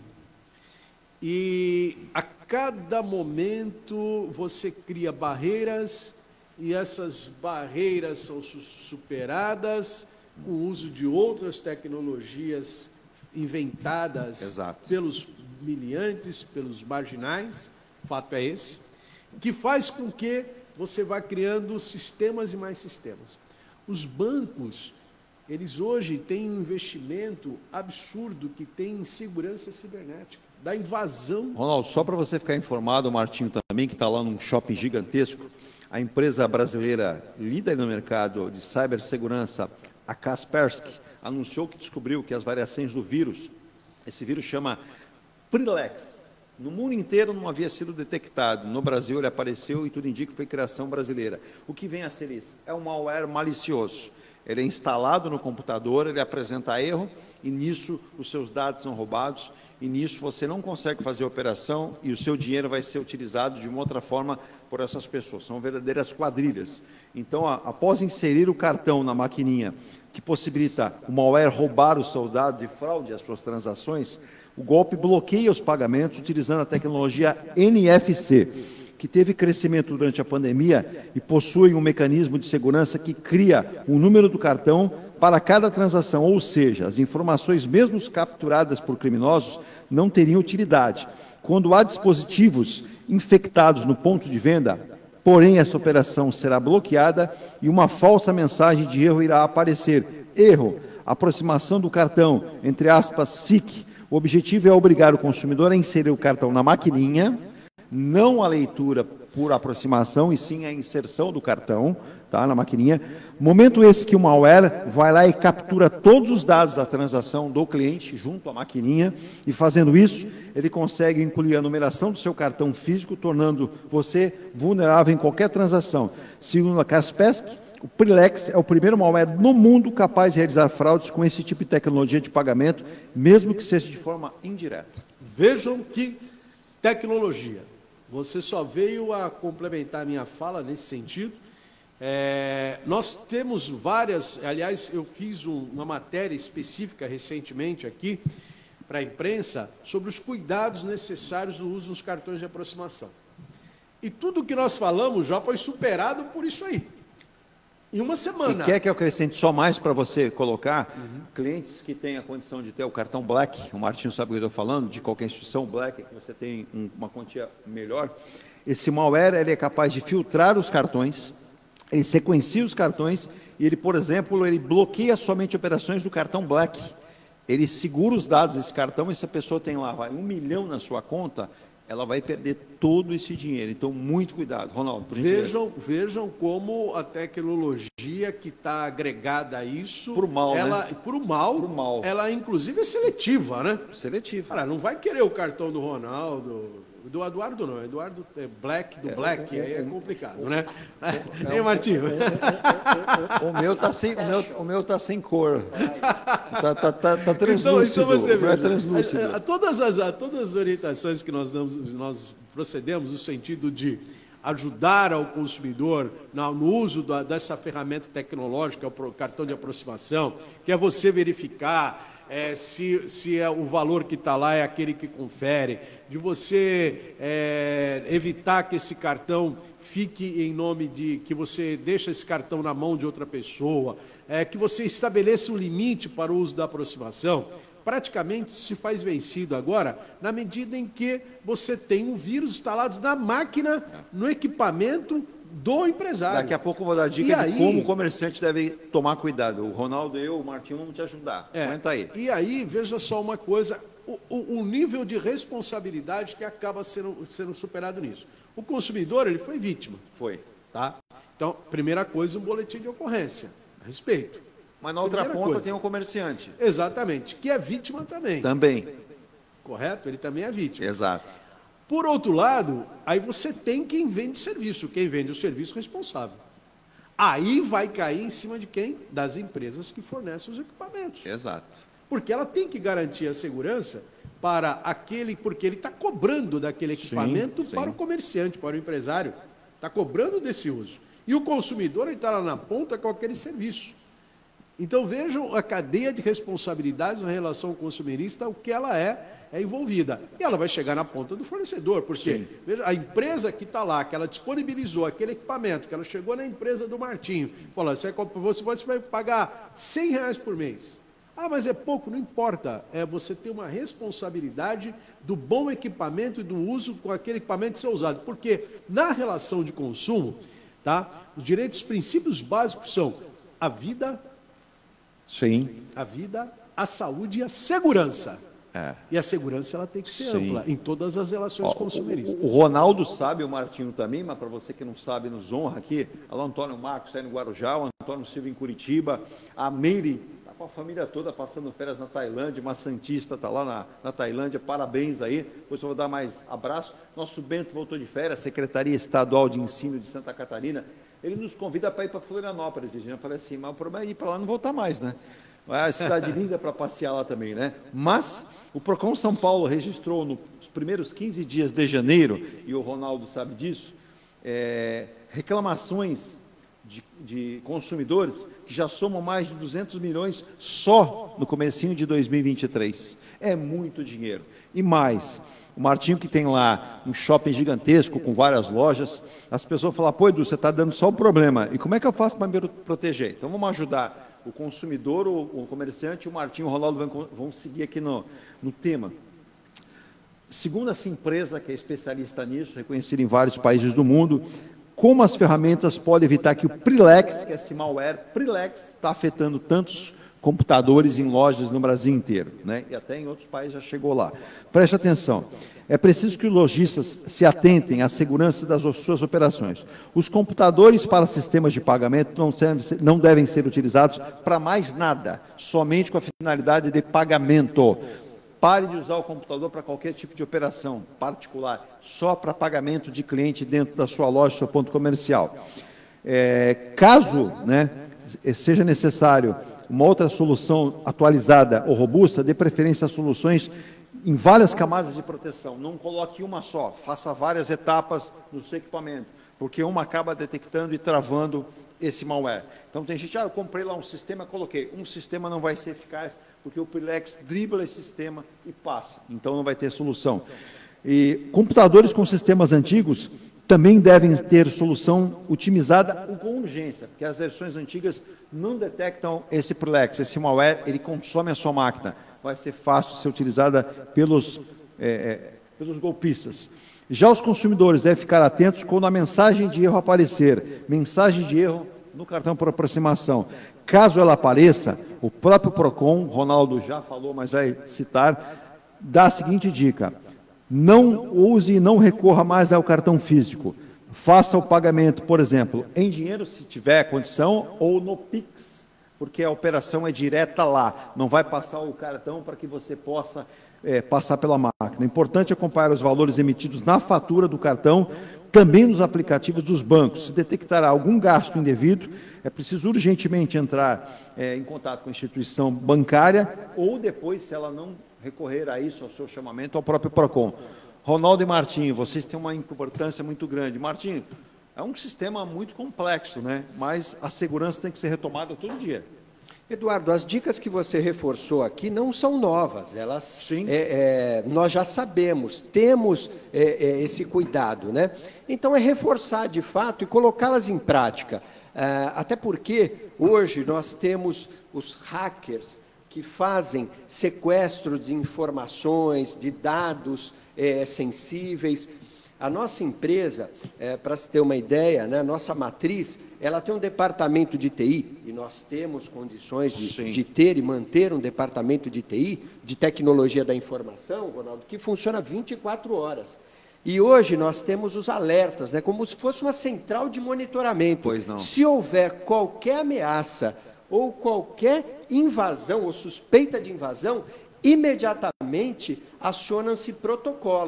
E a cada momento você cria barreiras e essas barreiras são superadas com o uso de outras tecnologias inventadas Exato. pelos miliantes, pelos marginais, fato é esse, que faz com que você vá criando sistemas e mais sistemas. Os bancos, eles hoje têm um investimento absurdo que tem em segurança cibernética, da invasão. Ronaldo, só para você ficar informado, o Martinho também, que está lá num shopping gigantesco, a empresa brasileira líder no mercado de cibersegurança, a Kaspersky, anunciou que descobriu que as variações do vírus, esse vírus chama Prilex, no mundo inteiro não havia sido detectado. No Brasil ele apareceu e tudo indica que foi criação brasileira. O que vem a ser isso? É um malware malicioso. Ele é instalado no computador, ele apresenta erro e nisso os seus dados são roubados e nisso você não consegue fazer a operação e o seu dinheiro vai ser utilizado de uma outra forma por essas pessoas. São verdadeiras quadrilhas. Então, a, após inserir o cartão na maquininha, que possibilita o malware roubar os seus dados e fraude as suas transações, o golpe bloqueia os pagamentos utilizando a tecnologia N F C, que teve crescimento durante a pandemia e possui um mecanismo de segurança que cria o número do cartão para cada transação, ou seja, as informações mesmo capturadas por criminosos não teriam utilidade. Quando há dispositivos infectados no ponto de venda, porém essa operação será bloqueada e uma falsa mensagem de erro irá aparecer. Erro, aproximação do cartão, entre aspas, S I C. O objetivo é obrigar o consumidor a inserir o cartão na maquininha, não a leitura por aproximação, e sim a inserção do cartão, tá, na maquininha. Momento esse que o malware vai lá e captura todos os dados da transação do cliente junto à maquininha, e fazendo isso, ele consegue incluir a numeração do seu cartão físico, tornando você vulnerável em qualquer transação. Segundo a Kaspersky, o Prilex é o primeiro malware no mundo capaz de realizar fraudes com esse tipo de tecnologia de pagamento, mesmo que seja de forma indireta. Vejam que tecnologia. Você só veio a complementar a minha fala nesse sentido. É, nós temos várias, aliás, eu fiz um, uma matéria específica recentemente aqui para a imprensa sobre os cuidados necessários do uso dos cartões de aproximação. E tudo que nós falamos já foi superado por isso aí. Em uma semana. E quer que eu acrescente só mais para você colocar? Uhum. Clientes que têm a condição de ter o cartão Black, o Martinho sabe o que eu estou falando, de qualquer instituição Black, que você tem um, uma quantia melhor, esse malware ele é capaz de filtrar os cartões, ele sequencia os cartões e ele, por exemplo, ele bloqueia somente operações do cartão Black. Ele segura os dados desse cartão e se a pessoa tem lá vai, um milhão na sua conta, ela vai perder todo esse dinheiro. Então, muito cuidado. Ronaldo, por vejam, vejam como a tecnologia que está agregada a isso... Por mal, ela, né? Por mal, por mal. Ela, inclusive, é seletiva, né? Seletiva. Cara, não vai querer o cartão do Ronaldo... Do Eduardo não, Eduardo é Black, do é, Black, é, aí é complicado, é, né? É, hein, Martinho? O, o, o meu está sem, o meu, o meu tá sem cor. Está tá, tá, tá translúcido. Então, então você veja, é translúcido. A, a, todas, as, a, todas as orientações que nós, damos, nós procedemos no sentido de ajudar ao consumidor no, no uso da, dessa ferramenta tecnológica, o cartão de aproximação, que é você verificar É, se, se é o valor que está lá é aquele que confere, de você é, evitar que esse cartão fique em nome de, que você deixa esse cartão na mão de outra pessoa, é, que você estabeleça um limite para o uso da aproximação, praticamente se faz vencido agora, na medida em que você tem um vírus instalado na máquina, no equipamento do empresário. Daqui a pouco eu vou dar dica e de aí, como o comerciante deve tomar cuidado. O Ronaldo e eu, o Martinho, vamos te ajudar. É, Comenta aí. E aí, veja só uma coisa, o, o, o nível de responsabilidade que acaba sendo, sendo superado nisso. O consumidor, ele foi vítima. Foi. Tá? Então, primeira coisa, um boletim de ocorrência a respeito. Mas na outra primeira ponta coisa. tem o comerciante. Exatamente, que é vítima também. Também. Correto? Ele também é vítima. Exato. Por outro lado, aí você tem quem vende serviço, quem vende o serviço responsável. Aí vai cair em cima de quem? Das empresas que fornecem os equipamentos. Exato. Porque ela tem que garantir a segurança para aquele, porque ele está cobrando daquele equipamento sim, sim. para o comerciante, para o empresário. Está cobrando desse uso. E o consumidor está lá na ponta com aquele serviço. Então vejam a cadeia de responsabilidades na relação consumerista, o que ela é, é envolvida. E ela vai chegar na ponta do fornecedor, porque veja, a empresa que está lá, que ela disponibilizou aquele equipamento, que ela chegou na empresa do Martinho, falou, você vai pagar cem reais por mês. Ah, mas é pouco, não importa. É você ter uma responsabilidade do bom equipamento e do uso com aquele equipamento ser usado. Porque na relação de consumo, tá, os direitos, os princípios básicos são a vida, Sim. a vida, a saúde e a segurança. É. E a segurança ela tem que ser Sim. ampla em todas as relações Ó, consumeristas. O, o Ronaldo sabe, o Martinho também, mas para você que não sabe, nos honra aqui. Alô, Antônio Marcos está no Guarujá, o Antônio Silva em Curitiba, a Meire está com a família toda passando férias na Tailândia, uma santista está lá na, na Tailândia, parabéns aí. Depois eu vou dar mais abraço. Nosso Bento voltou de férias, Secretaria Estadual de Ensino de Santa Catarina, ele nos convida para ir para Florianópolis, Virginia. Eu falei assim, mas o problema é ir para lá e não voltar mais, né? É uma cidade linda para passear lá também, né? Mas o Procon São Paulo registrou nos primeiros quinze dias de janeiro, e o Ronaldo sabe disso, é, reclamações de, de consumidores que já somam mais de duzentos milhões só no comecinho de dois mil e vinte e três. É muito dinheiro. E mais, o Martinho que tem lá um shopping gigantesco com várias lojas, as pessoas falam, pô, Edu, você está dando só o problema. E como é que eu faço para me proteger? Então vamos ajudar o consumidor, o, o comerciante, o Martinho e o Ronaldo vão, vão seguir aqui no, no tema. Segundo essa empresa, que é especialista nisso, reconhecida em vários países do mundo, como as ferramentas podem evitar que o Prilex, que é esse malware, Prilex, está afetando tantos computadores em lojas no Brasil inteiro, né? E até em outros países já chegou lá. Preste atenção. É preciso que os lojistas se atentem à segurança das suas operações. Os computadores para sistemas de pagamento não, servem, não devem ser utilizados para mais nada, somente com a finalidade de pagamento. Pare de usar o computador para qualquer tipo de operação particular, só para pagamento de cliente dentro da sua loja, seu ponto comercial. É, caso, né, seja necessário uma outra solução atualizada ou robusta, dê preferência a soluções em várias camadas de proteção. Não coloque uma só, faça várias etapas no seu equipamento, porque uma acaba detectando e travando esse malware. Então tem gente, ah, eu comprei lá um sistema, coloquei. Um sistema não vai ser eficaz, porque o Prilex dribla esse sistema e passa. Então não vai ter solução. E computadores com sistemas antigos também devem ter solução otimizada com urgência, porque as versões antigas não detectam esse Prilex, esse malware, ele consome a sua máquina. Vai ser fácil de ser utilizada pelos, é, é, pelos golpistas. Já os consumidores devem ficar atentos quando a mensagem de erro aparecer, mensagem de erro no cartão por aproximação. Caso ela apareça, o próprio Procon, Ronaldo já falou, mas vai citar, dá a seguinte dica: não use e não recorra mais ao cartão físico. Faça o pagamento, por exemplo, em dinheiro, se tiver condição, ou no Pix, porque a operação é direta lá, não vai passar o cartão para que você possa é, passar pela máquina. É importante acompanhar os valores emitidos na fatura do cartão, também nos aplicativos dos bancos. Se detectar algum gasto indevido, é preciso urgentemente entrar é, em contato com a instituição bancária, ou depois, se ela não recorrer a isso, ao seu chamamento, ao próprio Procon. Ronaldo e Martinho, vocês têm uma importância muito grande. Martinho, é um sistema muito complexo, né? Mas a segurança tem que ser retomada todo dia. Eduardo, as dicas que você reforçou aqui não são novas, elas, Sim. É, é, nós já sabemos, temos é, é, esse cuidado, né? Então é reforçar de fato e colocá-las em prática, é, até porque hoje nós temos os hackers que fazem sequestro de informações, de dados é, sensíveis. A nossa empresa, é, para se ter uma ideia, né, a nossa matriz, ela tem um departamento de T I, e nós temos condições de, de ter e manter um departamento de T I, de tecnologia da informação, Ronaldo, que funciona vinte e quatro horas. E hoje nós temos os alertas, né, como se fosse uma central de monitoramento. Pois não. Se houver qualquer ameaça ou qualquer invasão ou suspeita de invasão, imediatamente acionam-se protocolos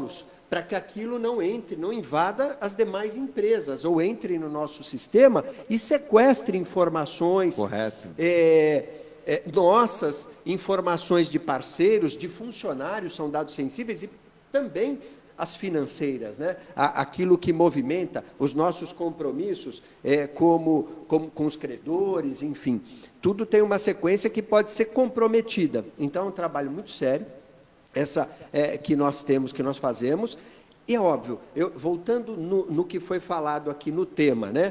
para que aquilo não entre, não invada as demais empresas, ou entre no nosso sistema e sequestre informações. Correto. É, é, nossas informações de parceiros, de funcionários são dados sensíveis e também as financeiras, né? Aquilo que movimenta os nossos compromissos é, como, como com os credores, enfim. Tudo tem uma sequência que pode ser comprometida. Então, é um trabalho muito sério, essa é, que nós temos, que nós fazemos. E é óbvio, eu, voltando no, no que foi falado aqui no tema, né?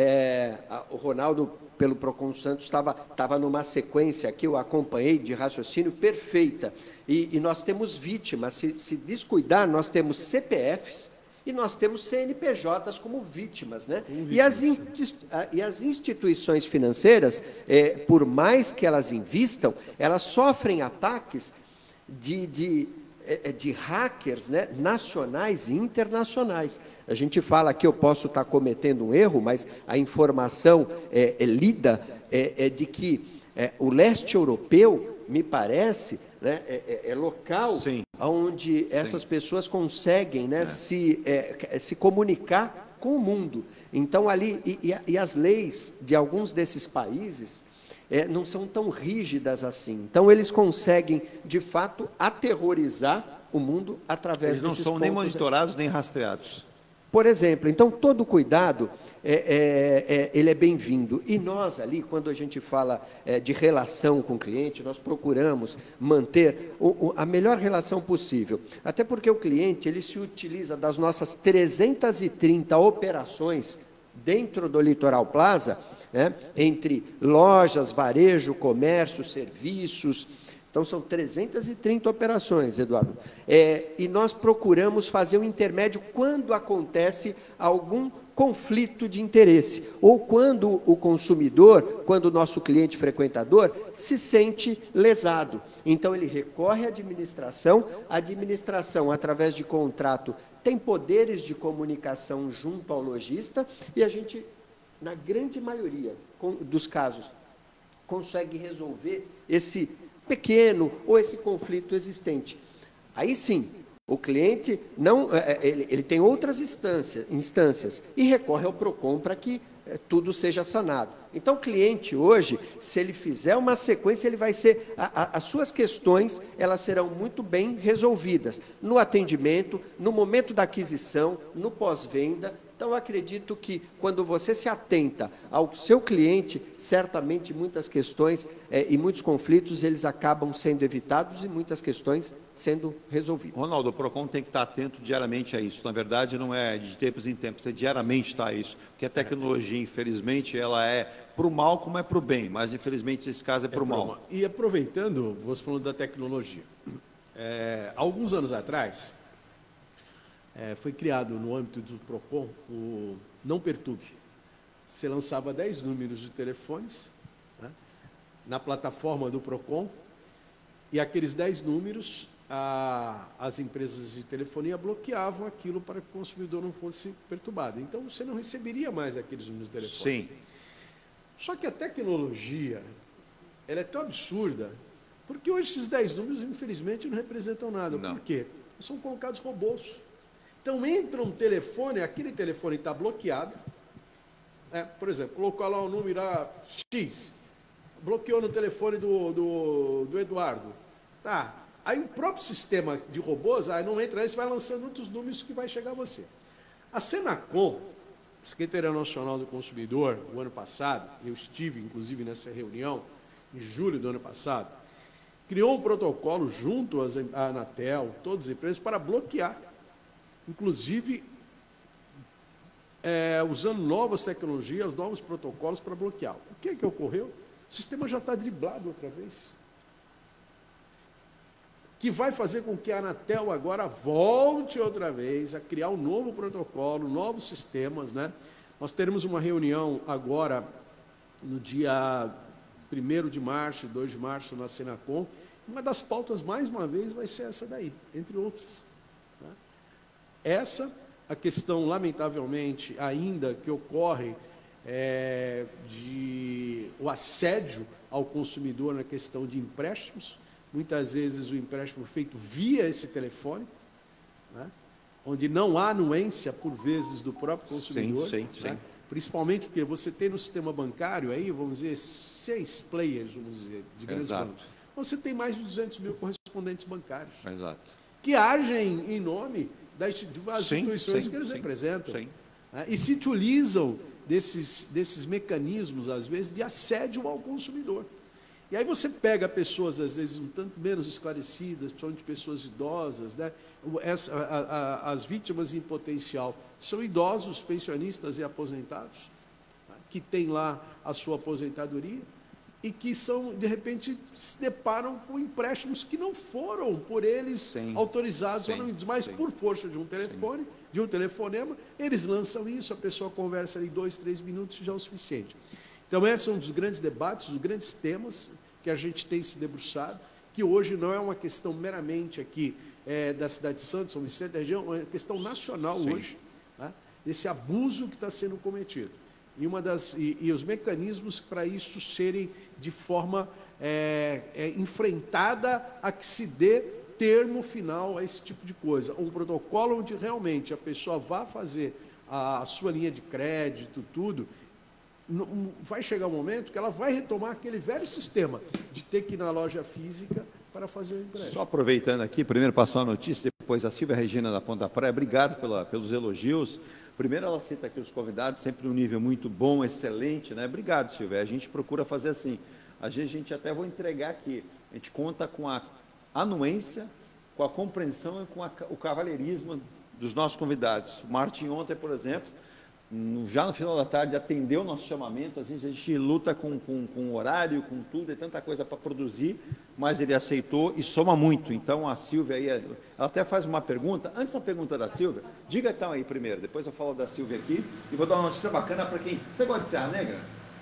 É, a, o Ronaldo, pelo Procon Santos, estava estava numa sequência que eu acompanhei de raciocínio perfeita. E, e nós temos vítimas, se, se descuidar, nós temos C P Fs e nós temos C N P Js como vítimas, né? Vítimas. E, as insti e as instituições financeiras, é, por mais que elas invistam, elas sofrem ataques de, de, de hackers, né, nacionais e internacionais. A gente fala que eu posso estar cometendo um erro, mas a informação é, é lida é, é de que é, o leste europeu, me parece, né, é, é, é local Sim. onde essas Sim. pessoas conseguem, né, é. se, é, se comunicar com o mundo. Então, ali, e, e as leis de alguns desses países é, não são tão rígidas assim. Então, eles conseguem, de fato, aterrorizar o mundo através desses Eles não são nem monitorados, nem rastreados. Por exemplo, então, todo cuidado, é, é, é, ele é bem-vindo. E nós ali, quando a gente fala é, de relação com o cliente, nós procuramos manter o, o, a melhor relação possível. Até porque o cliente, ele se utiliza das nossas trezentas e trinta operações dentro do Litoral Plaza, né, entre lojas, varejo, comércio, serviços. Então, são trezentas e trinta operações, Eduardo. É, e nós procuramos fazer um intermédio quando acontece algum conflito de interesse, ou quando o consumidor, quando o nosso cliente frequentador, se sente lesado. Então, ele recorre à administração, a administração, através de contrato, tem poderes de comunicação junto ao lojista, e a gente, na grande maioria dos casos, consegue resolver esse pequeno ou esse conflito existente. Aí sim, o cliente não, ele, ele tem outras instâncias, instâncias e recorre ao Procon para que é, tudo seja sanado. Então, o cliente hoje, se ele fizer uma sequência, ele vai ser, a, a, as suas questões, elas serão muito bem resolvidas no atendimento, no momento da aquisição, no pós-venda. Então, eu acredito que quando você se atenta ao seu cliente, certamente muitas questões é, e muitos conflitos, eles acabam sendo evitados e muitas questões sendo resolvidas. Ronaldo, o Procon tem que estar atento diariamente a isso. Na verdade, não é de tempos em tempos, é diariamente está a isso. Porque a tecnologia, infelizmente, ela é para o mal como é para o bem, mas infelizmente nesse caso é para o mal. mal. E aproveitando, você falando da tecnologia, é, alguns anos atrás, É, foi criado no âmbito do Procon o Não Perturbe. Você lançava dez números de telefones, né, na plataforma do Procon, e aqueles dez números, a, as empresas de telefonia bloqueavam aquilo para que o consumidor não fosse perturbado. Então, você não receberia mais aqueles números de telefone. Sim. Só que a tecnologia, ela é tão absurda, porque hoje esses dez números, infelizmente, não representam nada. Não. Por quê? São colocados robôs. Então, entra um telefone, aquele telefone está bloqueado. É, por exemplo, colocou lá o número ah, X, bloqueou no telefone do, do, do Eduardo. Tá. Aí o próprio sistema de robôs, aí não entra, aí você vai lançando outros números que vai chegar a você. A Senacom, Secretaria Nacional do Consumidor, o ano passado, eu estive, inclusive, nessa reunião, em julho do ano passado, criou um protocolo junto à Anatel, todas as empresas, para bloquear. Inclusive, é, usando novas tecnologias, novos protocolos para bloquear. O que é que ocorreu? O sistema já está driblado outra vez. Que vai fazer com que a Anatel agora volte outra vez a criar um novo protocolo, novos sistemas, né? Nós teremos uma reunião agora, no dia primeiro de março, dois de março, na Senacom. Uma das pautas, mais uma vez, vai ser essa daí, entre outras. Essa, a questão, lamentavelmente, ainda que ocorre é, de o assédio ao consumidor na questão de empréstimos, muitas vezes o empréstimo feito via esse telefone, né? onde não há anuência, por vezes, do próprio consumidor. Sim, sim, né? sim. Principalmente porque você tem no sistema bancário, aí, vamos dizer, seis players, vamos dizer, de grandes Exato. bancos. Você tem mais de duzentos mil correspondentes bancários. Exato. Que agem em nome das instituições sim, que eles sim, representam. sim. Né? E se utilizam desses, desses mecanismos, às vezes, de assédio ao consumidor. E aí você pega pessoas, às vezes, um tanto menos esclarecidas, principalmente pessoas idosas, né? Essa, a, a, as vítimas em potencial são idosos, pensionistas e aposentados, né? Que têm lá a sua aposentadoria e que, são, de repente, se deparam com empréstimos que não foram por eles sim, autorizados sim, ou não, mas sim, por força de um telefone, sim, de um telefonema, eles lançam isso, a pessoa conversa ali dois, três minutos e já é o suficiente. Então, esse é um dos grandes debates, os grandes temas que a gente tem se debruçado, que hoje não é uma questão meramente aqui é, da cidade de Santos, São Vicente da região, é uma questão nacional sim, hoje, né? Esse abuso que está sendo cometido. E, uma das, e, e os mecanismos para isso serem de forma é, é, enfrentada a que se dê termo final a esse tipo de coisa. Um protocolo onde realmente a pessoa vá fazer a, a sua linha de crédito, tudo, vai chegar um momento que ela vai retomar aquele velho sistema de ter que ir na loja física para fazer o empréstimo. Só aproveitando aqui, primeiro passou a notícia, depois a Silvia Regina da Ponta Praia, obrigado pela, pelos elogios. Primeiro ela cita aqui os convidados, sempre um nível muito bom, excelente, né? Obrigado, Silvia. A gente procura fazer assim. Às vezes a gente até vou entregar aqui, a gente conta com a anuência, com a compreensão e com a, o cavalheirismo dos nossos convidados. O Martin ontem, por exemplo, já no final da tarde, atendeu o nosso chamamento. Às vezes a gente luta com, com, com horário, com tudo, é tanta coisa para produzir, mas ele aceitou e soma muito. Então, a Silvia aí, ela até faz uma pergunta. Antes da pergunta da Silvia, diga então aí primeiro, depois eu falo da Silvia aqui, e vou dar uma notícia bacana para quem... Você gosta de Serra Negra?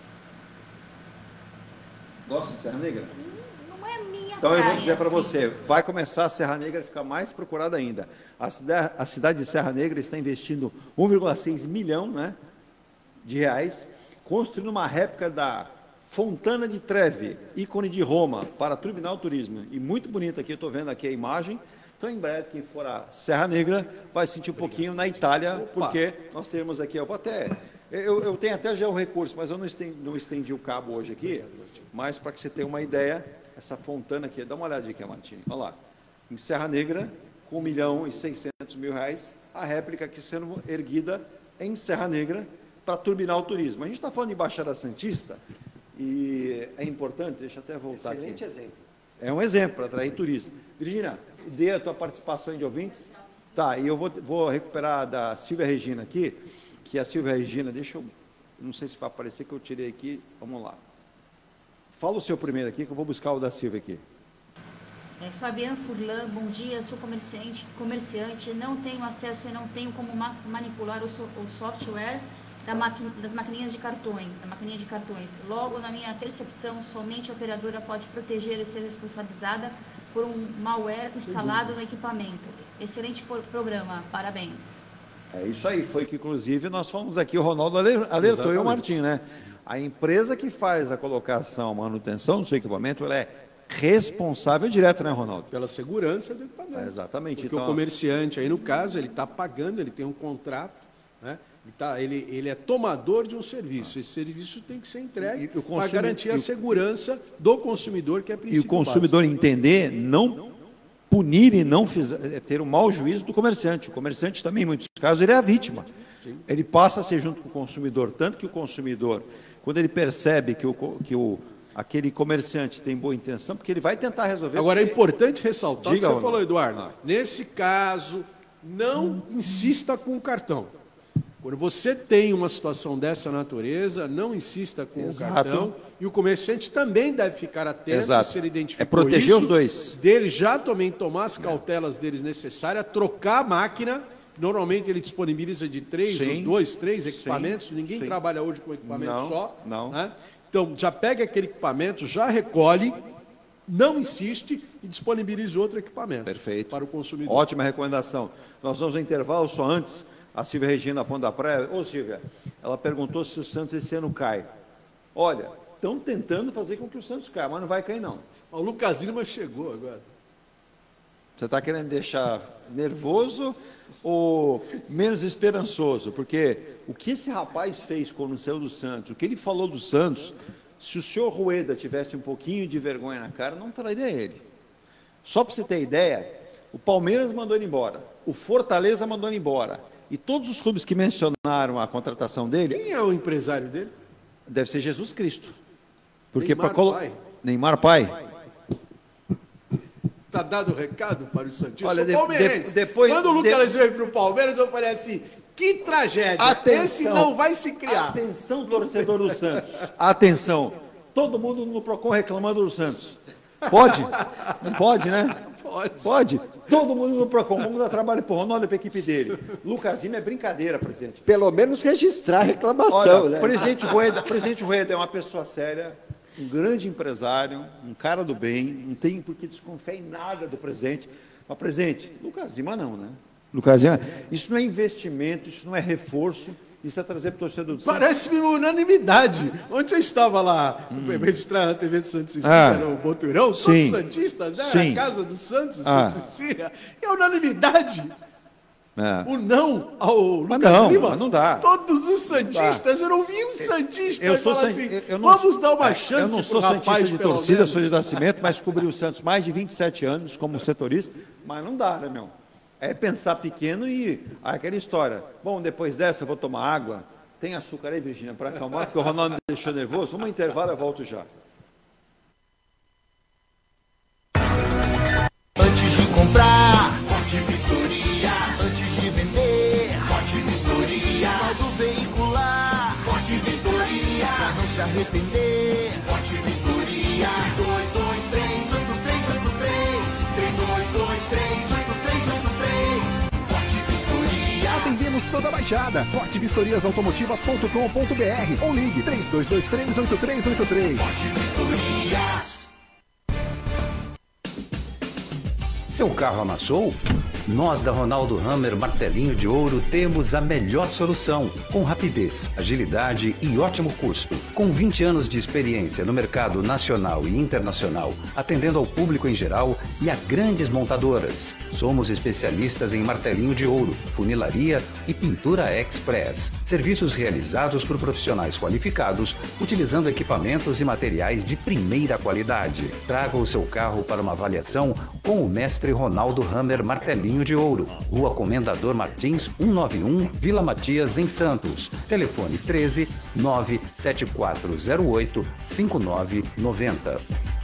Gosta de Serra Negra? Não é minha Então eu vou dizer para assim. você, vai começar a Serra Negra a ficar mais procurada ainda. A cidade, a cidade de Serra Negra está investindo um vírgula seis milhão, né, de reais, construindo uma réplica da Fontana di Trevi, ícone de Roma, para Tribunal Turismo. E muito bonita aqui, eu estou vendo aqui a imagem. Então, em breve, quem for a Serra Negra vai sentir um pouquinho na Itália, porque nós temos aqui, eu vou até... Eu, eu tenho até já o recurso, mas eu não estendi, não estendi o cabo hoje aqui, mas para que você tenha uma ideia, essa fontana aqui, dá uma olhadinha aqui, Martinho, olha lá, em Serra Negra, com um milhão e seiscentos mil reais, a réplica aqui sendo erguida em Serra Negra para turbinar o turismo. A gente está falando de Baixada Santista, e é importante, deixa eu até voltar aqui. Excelente exemplo. É um exemplo para atrair turistas. Virginia, dê a tua participação de ouvintes. Tá, e eu vou, vou recuperar da Silvia Regina aqui, que a Silvia Regina, deixa eu, não sei se vai aparecer que eu tirei aqui, vamos lá. Fala o seu primeiro aqui, que eu vou buscar o da Silvia aqui. É, Fabiano Furlan, bom dia, sou comerciante, comerciante, não tenho acesso e não tenho como ma manipular o, so o software da maqui das maquininhas de cartões, da maquininha de cartões. Logo, na minha percepção, somente a operadora pode proteger e ser responsabilizada por um malware instalado no equipamento. Excelente programa, parabéns. É isso aí, foi que inclusive nós fomos aqui, o Ronaldo alertou e o Martim, né? A empresa que faz a colocação, a manutenção do seu equipamento, ela é responsável direto, né, Ronaldo? Pela segurança do equipamento. É, exatamente. Porque então, o comerciante, aí no caso, ele está pagando, ele tem um contrato, né? Ele, tá, ele, ele é tomador de um serviço. Esse serviço tem que ser entregue para garantir a segurança do consumidor, que é a princípio E o consumidor básico. Entender, não punir e não fizer, ter um mau juízo do comerciante. O comerciante também, em muitos casos, ele é a vítima. Sim. Ele passa a ser junto com o consumidor, tanto que o consumidor, quando ele percebe que o, que o aquele comerciante tem boa intenção, porque ele vai tentar resolver... Agora, porque... é importante ressaltar o que você não. falou, Eduardo. Ah. Nesse caso, não insista com o cartão. Quando você tem uma situação dessa natureza, não insista com Exato. O cartão. E o comerciante também deve ficar atento, Exato. Se ele identificou é proteger isso, os dois. Dele já também tomar as cautelas é. Deles necessárias, trocar a máquina. Normalmente ele disponibiliza de três, Sim. ou dois, três equipamentos. Sim. Ninguém Sim. trabalha hoje com equipamento não, só. Não. Né? Então, já pega aquele equipamento, já recolhe, não insiste e disponibiliza outro equipamento. Perfeito. Para o consumidor. Ótima recomendação. Nós vamos ao intervalo, só antes, a Silvia Regina da Ponta da Praia. Ô, Silvia, ela perguntou se o Santos esse ano cai. Olha, estão tentando fazer com que o Santos caia, mas não vai cair, não. O Lucas Lima chegou agora. Você está querendo me deixar nervoso ou menos esperançoso? Porque o que esse rapaz fez quando saiu do Santos, o que ele falou do Santos, se o senhor Rueda tivesse um pouquinho de vergonha na cara, não traria ele. Só para você ter ideia, o Palmeiras mandou ele embora, o Fortaleza mandou ele embora, e todos os clubes que mencionaram a contratação dele... Quem é o empresário dele? Deve ser Jesus Cristo. Porque Neymar colo... Pai. Neymar Pai. Está dado o recado para o Santistas. Olha, de, palmeirense. De, depois, Quando o Lucas de... veio para o Palmeiras, eu falei assim, que tragédia, atenção, esse não vai se criar. Atenção, torcedor do Santos. Atenção. Todo mundo no Procon reclamando do Santos. Pode? Não pode, né? Pode. Pode. Todo mundo no Procon. Vamos dar trabalho para o Ronaldo e para a equipe dele. Lucas Lima é brincadeira, presidente. Pelo menos registrar a reclamação, Olha, né? Presidente Rueda, presidente Rueda é uma pessoa séria, um grande empresário, um cara do bem, não tem por que desconfiar em nada do presidente. Mas, presidente, Lucas Lima não, né? Lucas Lima, isso não é investimento, isso não é reforço, isso é trazer para o torcedor do Santos. Parece-me uma unanimidade. Ontem eu estava lá, hum. registrar na T V de Santa Cecília, ah. no Boturão, todos Sim. santistas, né? Sim. A casa do Santos, ah. Santa Cecília. É unanimidade. É. O não ao Lucas mas não, Lima. Mas não dá. Todos os santistas, eu não vi um santista eu sou falar san... assim, eu não vamos dar uma chance. Eu não sou santista rapaz, de torcida, menos. sou de nascimento, mas cobri o Santos mais de vinte e sete anos como setorista, mas não dá, né, meu? É pensar pequeno e aquela história. Bom, depois dessa eu vou tomar água. Tem açúcar aí, Virgínia, para acalmar, porque o Ronaldo me deixou nervoso. Vamos intervalo, eu volto já. Antes de comprar, Forte Vistorias. Antes de vender, Forte Vistorias. Modo veicular, Forte Vistorias. Pra não se arrepender, Forte Vistorias. dois dois três, oito três oito três. três dois dois três, oito três oito três. Forte Vistorias. Atendemos toda a Baixada. forte vistorias automotivas ponto com ponto br ou ligue três dois dois três, oito três oito três. Forte Vistorias. Seu carro amassou? Nós da Ronaldo Hammer Martelinho de Ouro temos a melhor solução, com rapidez, agilidade e ótimo custo. Com vinte anos de experiência no mercado nacional e internacional, atendendo ao público em geral e a grandes montadoras. Somos especialistas em martelinho de ouro, funilaria e pintura express. Serviços realizados por profissionais qualificados, utilizando equipamentos e materiais de primeira qualidade. Traga o seu carro para uma avaliação com o mestre Ronaldo Hammer Martelinho de Ouro, Rua Comendador Martins, cento e noventa e um, Vila Matias, em Santos. Telefone treze, nove sete quatro zero oito, cinco nove nove zero.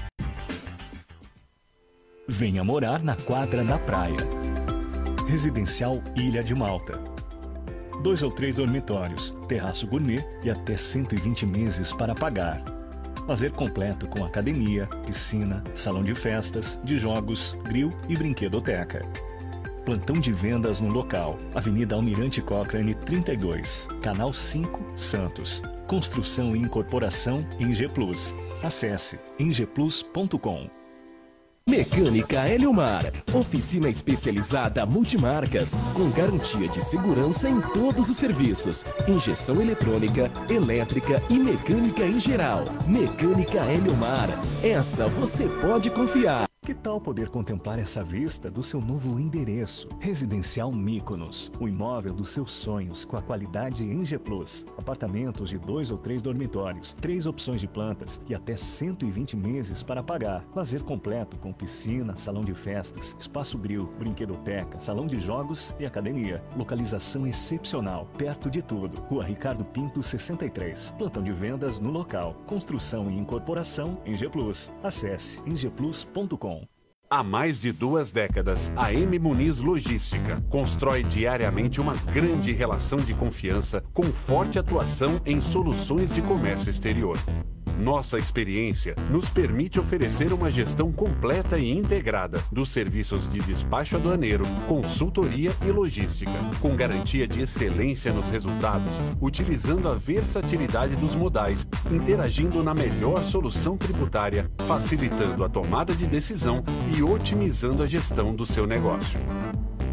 Venha morar na quadra da praia. Residencial Ilha de Malta. Dois ou três dormitórios, terraço gourmet e até cento e vinte meses para pagar. Lazer completo com academia, piscina, salão de festas, de jogos, grill e brinquedoteca. Plantão de vendas no local. Avenida Almirante Cochrane trinta e dois, Canal cinco, Santos. Construção e incorporação em G Plus. Acesse em g plus ponto com. Mecânica Eliomar, oficina especializada multimarcas, com garantia de segurança em todos os serviços, injeção eletrônica, elétrica e mecânica em geral. Mecânica Eliomar, essa você pode confiar. Que tal poder contemplar essa vista do seu novo endereço? Residencial Mykonos, o imóvel dos seus sonhos com a qualidade em G Plus. Apartamentos de dois ou três dormitórios, três opções de plantas e até cento e vinte meses para pagar. Lazer completo com piscina, salão de festas, espaço grill, brinquedoteca, salão de jogos e academia. Localização excepcional, perto de tudo. Rua Ricardo Pinto, sessenta e três. Plantão de vendas no local. Construção e incorporação em G Plus. Acesse em g plus ponto com. Há mais de duas décadas, a M. Muniz Logística constrói diariamente uma grande relação de confiança com forte atuação em soluções de comércio exterior. Nossa experiência nos permite oferecer uma gestão completa e integrada dos serviços de despacho aduaneiro, consultoria e logística, com garantia de excelência nos resultados, utilizando a versatilidade dos modais, interagindo na melhor solução tributária, facilitando a tomada de decisão e otimizando a gestão do seu negócio.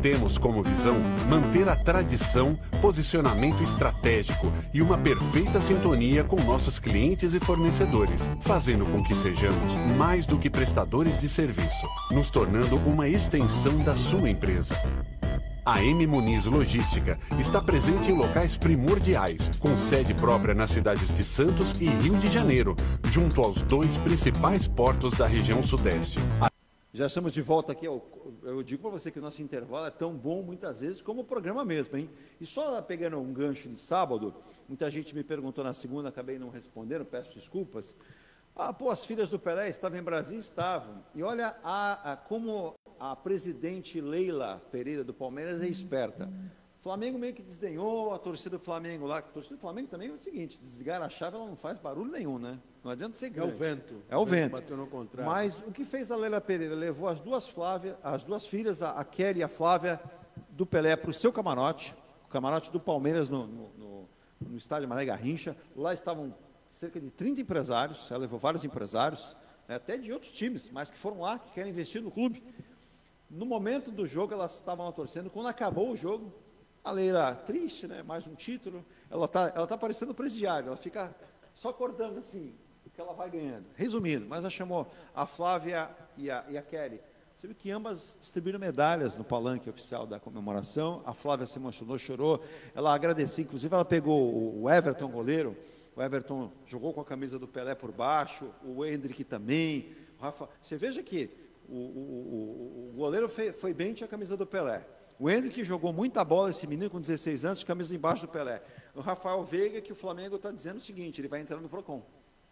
Temos como visão manter a tradição, posicionamento estratégico e uma perfeita sintonia com nossos clientes e fornecedores, fazendo com que sejamos mais do que prestadores de serviço, nos tornando uma extensão da sua empresa. A M Muniz Logística está presente em locais primordiais, com sede própria nas cidades de Santos e Rio de Janeiro, junto aos dois principais portos da região sudeste. Já estamos de volta aqui. Eu, eu digo para você que o nosso intervalo é tão bom, muitas vezes, como o programa mesmo, hein? E só pegando um gancho de sábado, muita gente me perguntou na segunda, acabei não respondendo, peço desculpas. Ah, pô, as filhas do Pelé estavam em Brasília? Estavam. E olha a, a, como a presidente Leila Pereira do Palmeiras é esperta. O Flamengo meio que desdenhou, a torcida do Flamengo lá, a torcida do Flamengo também é o seguinte, desligar a chave, ela não faz barulho nenhum, né? Não adianta ser grande. É o vento. É o vento. Bateu no contrário. Mas o que fez a Leila Pereira? Levou as duas Flávia, as duas filhas, a, a Kelly e a Flávia, do Pelé para o seu camarote, o camarote do Palmeiras no, no, no, no estádio Mané Garrincha. Lá estavam cerca de trinta empresários, ela levou vários empresários, né, até de outros times, mas que foram lá, que querem investir no clube. No momento do jogo, elas estavam lá torcendo. Quando acabou o jogo, a Leila, triste, né? Mais um título. Ela está ela tá parecendo presidiária, ela fica só acordando assim, que ela vai ganhando. Resumindo, mas ela chamou a Flávia e a, e a Kelly. Você viu que ambas distribuíram medalhas no palanque oficial da comemoração. A Flávia se emocionou, chorou. Ela agradeceu, inclusive ela pegou o Everton, goleiro. O Everton jogou com a camisa do Pelé por baixo, o Hendrick também. O Rafa, você veja que o, o, o, o goleiro foi, foi bem, tinha a camisa do Pelé. O Hendrick jogou muita bola, esse menino com dezesseis anos, de camisa embaixo do Pelé. O Rafael Veiga, que o Flamengo está dizendo o seguinte, ele vai entrar no Procon.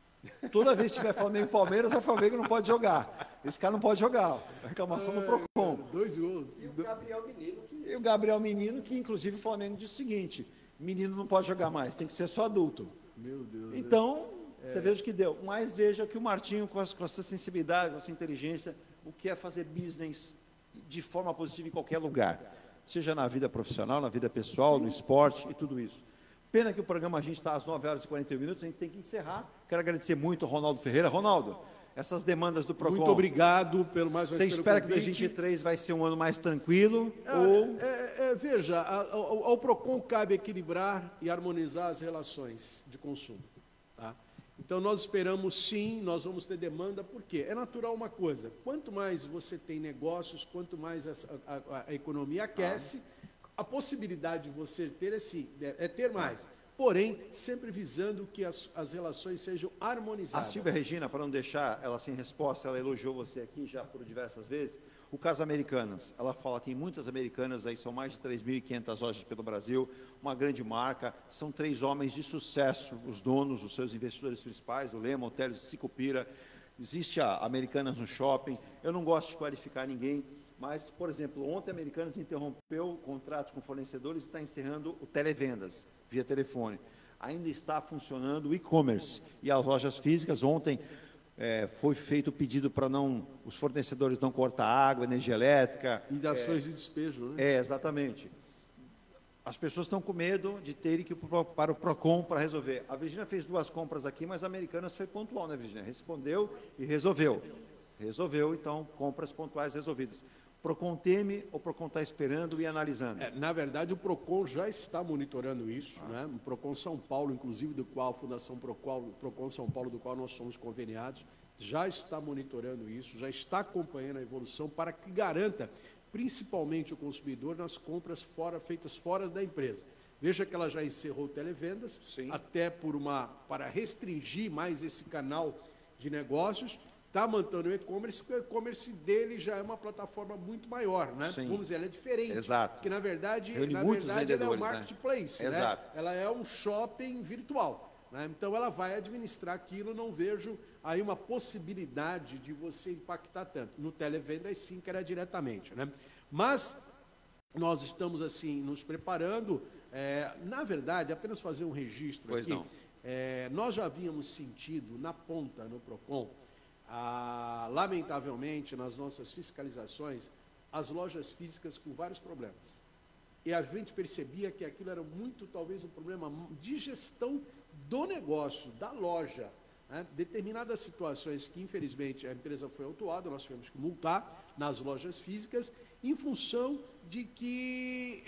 Toda vez que tiver Flamengo e Palmeiras, o Rafael Veiga não pode jogar. Esse cara não pode jogar. Reclamação no Procon. Dois gols. E o Gabriel Menino. Que... E o Gabriel Menino, que inclusive o Flamengo disse o seguinte, menino não pode jogar mais, tem que ser só adulto. Meu Deus. Então, é. Você veja o que deu. Mas veja que o Martinho, com a, com a sua sensibilidade, com a sua inteligência, o que é fazer business de forma positiva em qualquer lugar. Seja na vida profissional, na vida pessoal, no esporte e tudo isso. Pena que o programa, a gente está às nove horas e quarenta e um minutos, a gente tem que encerrar. Quero agradecer muito ao Ronaldo Ferreira. Ronaldo, essas demandas do Procon... Muito obrigado pelo mais Você espera que dois mil e vinte e três vai ser um ano mais tranquilo? Ah, ou... é, é, veja, ao, ao Procon cabe equilibrar e harmonizar as relações de consumo. Tá? Então, nós esperamos sim, nós vamos ter demanda, por quê? É natural uma coisa, quanto mais você tem negócios, quanto mais a, a, a economia aquece, ah. a possibilidade de você ter esse, é, é ter mais. Porém, sempre visando que as, as relações sejam harmonizadas. A Silvia Regina, para não deixar ela sem resposta, ela elogiou você aqui já por diversas vezes, o caso Americanas. Ela fala, tem muitas Americanas, aí são mais de três mil e quinhentas lojas pelo Brasil, uma grande marca, são três homens de sucesso, os donos, os seus investidores principais, o Lema, o Teles, o Sicupira. Existe a Americanas no shopping, eu não gosto de qualificar ninguém, mas, por exemplo, ontem a Americanas interrompeu o contrato com fornecedores e está encerrando o televendas, via telefone. Ainda está funcionando o e-commerce e as lojas físicas. Ontem é, foi feito o pedido para não os fornecedores não cortar água, energia elétrica. E ações é, de despejo, né? É, exatamente. As pessoas estão com medo de terem que ir para o Procon para resolver. A Virgínia fez duas compras aqui, mas a Americanas foi pontual, né, Virgínia? Respondeu e resolveu. Resolveu, então, compras pontuais resolvidas. Procon teme ou o Procon está esperando e analisando? É, na verdade, o Procon já está monitorando isso, ah. né? O Procon São Paulo, inclusive, do qual a Fundação Procon, Procon São Paulo, do qual nós somos conveniados, já está monitorando isso, já está acompanhando a evolução para que garanta, principalmente o consumidor, nas compras fora, feitas fora da empresa. Veja que ela já encerrou televendas, Sim. até por uma, para restringir mais esse canal de negócios. Está mantendo o e-commerce, porque o e-commerce dele já é uma plataforma muito maior, né? Sim. Vamos dizer, ela é diferente. Exato. Porque, na verdade, Reúne na muitos verdade ela é um vendedores, marketplace, né? né? Exato. Ela é um shopping virtual, né? Então, ela vai administrar aquilo, não vejo aí uma possibilidade de você impactar tanto. No televendas, sim, que era diretamente, né? Mas nós estamos, assim, nos preparando. É, na verdade, apenas fazer um registro pois aqui. Não. É, nós já havíamos sentido na ponta, no Procon, Ah, lamentavelmente, nas nossas fiscalizações, as lojas físicas com vários problemas. E a gente percebia que aquilo era muito, talvez, um problema de gestão do negócio, da loja. Né? Determinadas situações que, infelizmente, a empresa foi autuada, nós tivemos que multar nas lojas físicas, em função de que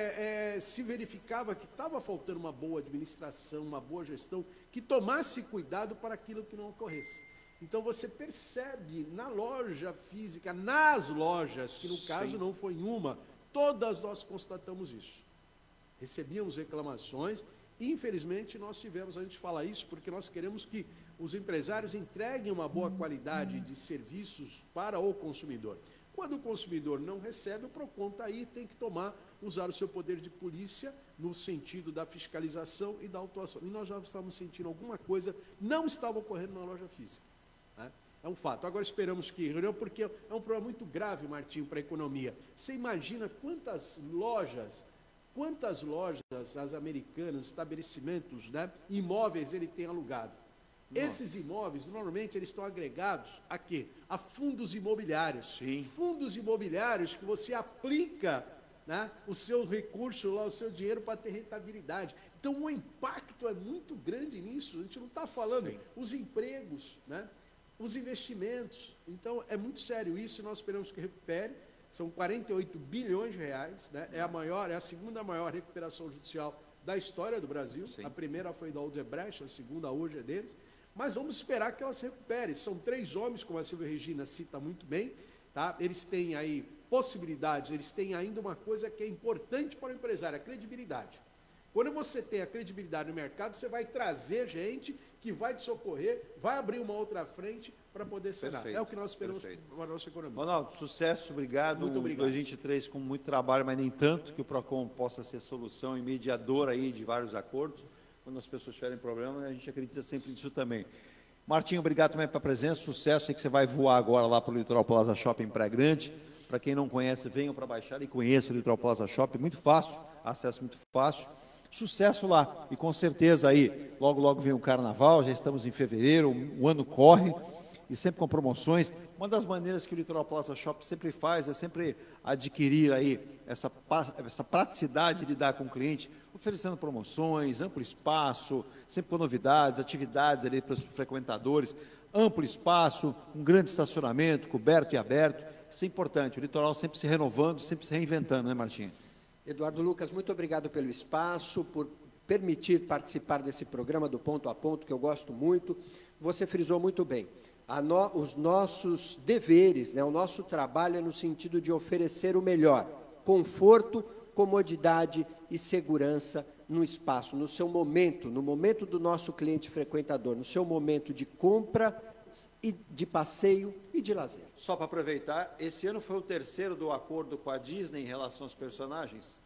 é, é, se verificava que estava faltando uma boa administração, uma boa gestão, que tomasse cuidado para aquilo que não ocorresse. Então você percebe na loja física, nas lojas, que no caso não foi uma, todas nós constatamos isso. Recebíamos reclamações, e infelizmente nós tivemos, a gente fala isso porque nós queremos que os empresários entreguem uma boa qualidade de serviços para o consumidor. Quando o consumidor não recebe, o PROCON está aí, tem que tomar, usar o seu poder de polícia no sentido da fiscalização e da autuação. E nós já estávamos sentindo alguma coisa, não estava ocorrendo na loja física. Né? É um fato. Agora esperamos que, porque é um problema muito grave, Martinho, para a economia. Você imagina quantas lojas, quantas lojas, as americanas, estabelecimentos, né, imóveis ele tem alugado. Nossa. Esses imóveis, normalmente, eles estão agregados a quê? A fundos imobiliários. Sim. Fundos imobiliários que você aplica, né, o seu recurso, lá, o seu dinheiro para ter rentabilidade. Então, o impacto é muito grande nisso. A gente não está falando. Sim. Os empregos, né, os investimentos. Então, é muito sério isso e nós esperamos que recupere. São quarenta e oito bilhões de reais. Né, é a maior, é a segunda maior recuperação judicial da história do Brasil. Sim. A primeira foi da Odebrecht, a segunda hoje é deles. Mas vamos esperar que ela se recupere. São três homens, como a Silvia Regina cita muito bem, tá? Eles têm aí possibilidades, eles têm ainda uma coisa que é importante para o empresário, a credibilidade. Quando você tem a credibilidade no mercado, você vai trazer gente que vai te socorrer, vai abrir uma outra frente para poder ser. É o que nós esperamos para a nossa economia. Ronaldo, sucesso, obrigado. Muito obrigado. dois mil e vinte e três com muito trabalho, mas nem tanto, que o PROCON possa ser solução e mediador aí de vários acordos. Quando as pessoas tiverem problema, a gente acredita sempre nisso também. Martinho, obrigado também pela presença, sucesso, sei que você vai voar agora lá para o Litoral Plaza Shopping em Praia Grande. Para quem não conhece, venham para Baixada e conheçam o Litoral Plaza Shopping, muito fácil, acesso muito fácil. Sucesso lá, e com certeza aí, logo, logo vem o Carnaval, já estamos em fevereiro, o ano corre, e sempre com promoções. Uma das maneiras que o Litoral Plaza Shopping sempre faz é sempre adquirir aí essa, essa praticidade de lidar com o cliente, oferecendo promoções, amplo espaço, sempre com novidades, atividades ali para os frequentadores, amplo espaço, um grande estacionamento, coberto e aberto. Isso é importante, o litoral sempre se renovando, sempre se reinventando, né, Martinho? Eduardo Lucas, muito obrigado pelo espaço, por permitir participar desse programa do Ponto a Ponto, que eu gosto muito. Você frisou muito bem. A no, os nossos deveres, né, o nosso trabalho é no sentido de oferecer o melhor, conforto, comodidade e segurança no espaço, no seu momento, no momento do nosso cliente frequentador, no seu momento de compra, e de passeio e de lazer. Só para aproveitar, esse ano foi o terceiro do acordo com a Disney em relação aos personagens?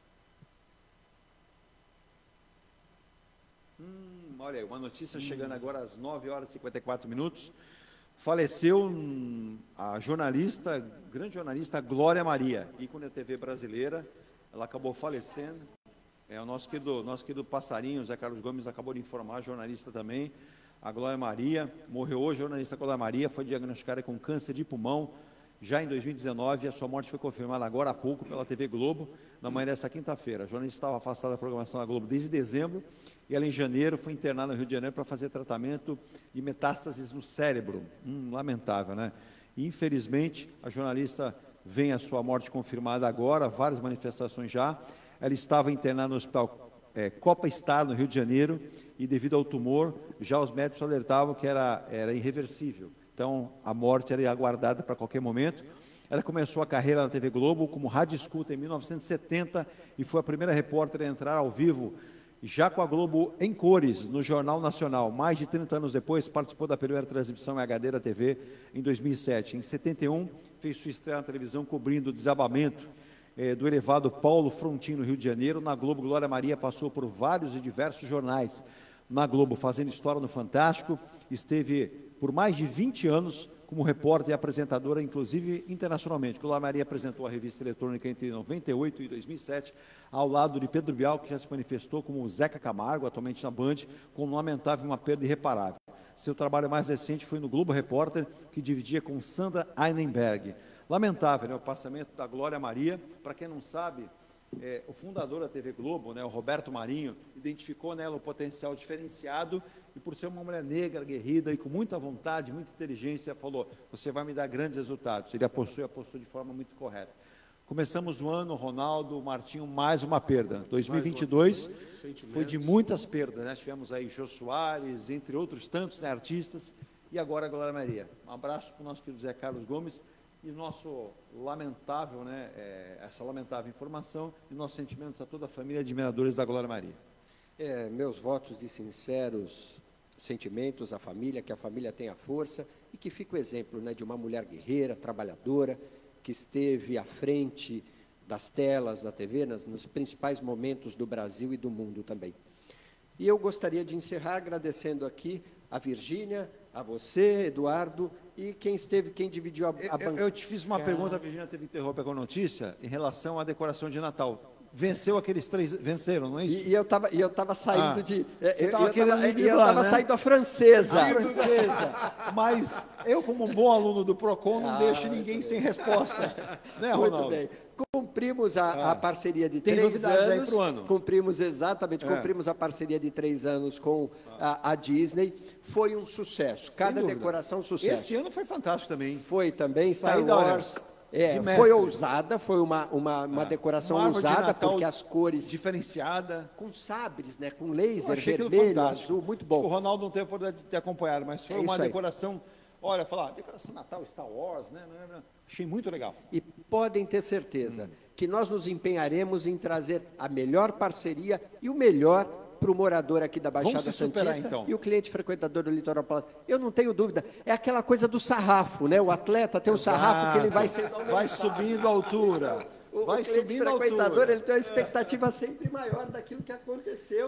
Hum, olha aí, uma notícia hum. chegando agora às nove horas e cinquenta e quatro minutos. Faleceu a jornalista, grande jornalista Glória Maria, ícone da T V brasileira. Ela acabou falecendo. É o nosso querido, nosso querido passarinho, Zé Carlos Gomes, acabou de informar, jornalista também. A Glória Maria morreu hoje, a jornalista Glória Maria foi diagnosticada com câncer de pulmão já em dois mil e dezenove, e a sua morte foi confirmada agora há pouco pela T V Globo, na manhã dessa quinta-feira. A jornalista estava afastada da programação da Globo desde dezembro, e ela em janeiro foi internada no Rio de Janeiro para fazer tratamento de metástases no cérebro. Hum, lamentável, né? E, infelizmente, a jornalista vem a sua morte confirmada agora, várias manifestações já. Ela estava internada no hospital É, Copa Star, no Rio de Janeiro, e devido ao tumor, já os médicos alertavam que era, era irreversível. Então, a morte era aguardada para qualquer momento. Ela começou a carreira na T V Globo como rádio escuta em mil novecentos e setenta e foi a primeira repórter a entrar ao vivo, já com a Globo em cores, no Jornal Nacional. Mais de trinta anos depois, participou da primeira transmissão em H D da T V em dois mil e sete. Em setenta e um, fez sua estreia na televisão cobrindo o desabamento É, do elevado Paulo Frontin, no Rio de Janeiro. Na Globo, Glória Maria passou por vários e diversos jornais. Na Globo, fazendo história no Fantástico, esteve por mais de vinte anos como repórter e apresentadora, inclusive internacionalmente. Glória Maria apresentou a revista eletrônica entre noventa e oito e dois mil e sete, ao lado de Pedro Bial, que já se manifestou como Zeca Camargo, atualmente na Band, com um lamentável uma perda irreparável. Seu trabalho mais recente foi no Globo Repórter, que dividia com Sandra Einenberg. Lamentável, né, o passamento da Glória Maria. Para quem não sabe, é, o fundador da T V Globo, né, o Roberto Marinho, identificou nela o potencial diferenciado e, por ser uma mulher negra, aguerrida e com muita vontade, muita inteligência, falou: você vai me dar grandes resultados. Ele apostou e apostou de forma muito correta. Começamos o ano, Ronaldo, Martinho, mais uma perda. dois mil e vinte e dois foi de muitas perdas, né? Tivemos aí Jô Soares, entre outros tantos, né, artistas, e agora a Glória Maria. Um abraço para o nosso querido Zé Carlos Gomes e nosso lamentável, né, é, essa lamentável informação e nossos sentimentos a toda a família de admiradores da Glória Maria. É, meus votos de sinceros sentimentos à família, que a família tenha força e que fique o exemplo, né, de uma mulher guerreira, trabalhadora, que esteve à frente das telas da T V, nas, nos principais momentos do Brasil e do mundo também. E eu gostaria de encerrar agradecendo aqui a Virgínia, a você, Eduardo, e quem esteve, quem dividiu a, a eu, eu te fiz uma pergunta, a Virgínia teve que interromper com a notícia, em relação à decoração de Natal. Venceu aqueles três, venceram, não é isso? E, e eu estava e eu tava saindo ah, de... Você eu estava querendo estava né? saindo a francesa. A francesa. Mas eu, como um bom aluno do PROCON, não ah, deixo ninguém sem resposta. Né, Ronaldo? Muito bem. Cumprimos a, ah, a parceria de tem três anos. Aí pro ano. Cumprimos, exatamente, é. cumprimos a parceria de três anos com a, a Disney. Foi um sucesso. Cada decoração, sucesso. Esse ano foi fantástico também. Foi também. Star Wars. É, foi ousada, foi uma, uma, uma ah, decoração uma ousada, de porque as cores... diferenciada. Com sabres, né, com laser, vermelho, azul, muito bom. Acho que o Ronaldo não teve a oportunidade de ter acompanhado, mas foi é uma decoração... Aí. Olha, falar, decoração Natal, Star Wars, né? Achei muito legal. E podem ter certeza hum. que nós nos empenharemos em trazer a melhor parceria e o melhor para o morador aqui da Baixada Santista superar, então. E o cliente frequentador do Litoral Plaza. Eu não tenho dúvida, é aquela coisa do sarrafo, né? O atleta tem um Exato. sarrafo que ele vai ser... Vai subindo a altura. O, vai o subindo a altura. Ele tem uma expectativa é. sempre maior daquilo que aconteceu.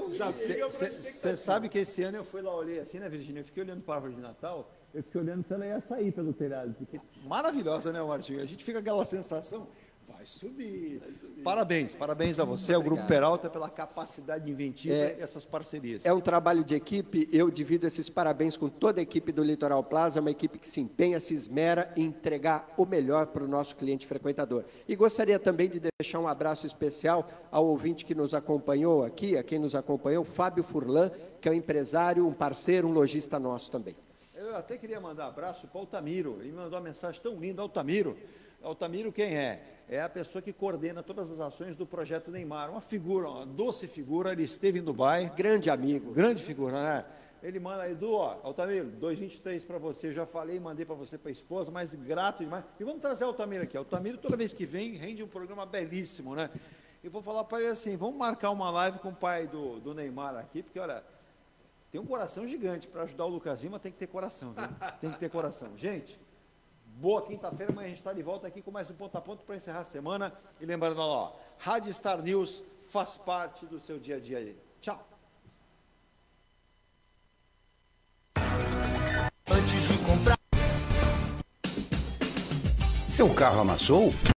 Você sabe que esse ano eu fui lá, olhei assim, né, Virgínia? Eu fiquei olhando para a árvore de Natal, eu fiquei olhando se ela ia sair pelo telhado. Porque... Maravilhosa, né, Martinho? A gente fica com aquela sensação... Vai subir. Vai subir. Parabéns, parabéns a você, ao Grupo Peralta, pela capacidade inventiva é, e essas parcerias. É um trabalho de equipe, eu divido esses parabéns com toda a equipe do Litoral Plaza, uma equipe que se empenha, se esmera em entregar o melhor para o nosso cliente frequentador. E gostaria também de deixar um abraço especial ao ouvinte que nos acompanhou aqui, a quem nos acompanhou, Fábio Furlan, que é um empresário, um parceiro, um lojista nosso também. Eu até queria mandar um abraço para o Altamiro, ele me mandou uma mensagem tão linda. Altamiro, Altamiro quem é? É a pessoa que coordena todas as ações do Projeto Neymar, uma figura, uma doce figura, ele esteve em Dubai. Grande amigo. Grande figura, né? Ele manda, Edu, ó, Altamiro, dois vinte e três para você, já falei, mandei para você, para a esposa, mas grato demais. E vamos trazer o Altamiro aqui. O Altamiro, toda vez que vem, rende um programa belíssimo, né? Eu vou falar para ele assim, vamos marcar uma live com o pai do, do Neymar aqui, porque, olha, tem um coração gigante, para ajudar o Lucas Lima tem que ter coração, viu? Tem que ter coração. Gente... Boa quinta-feira, amanhã a gente está de volta aqui com mais um Ponto a Ponto para encerrar a semana. E lembrando, ó, Rádio Star News faz parte do seu dia a dia aí. Tchau. Antes de comprar. Seu carro amassou?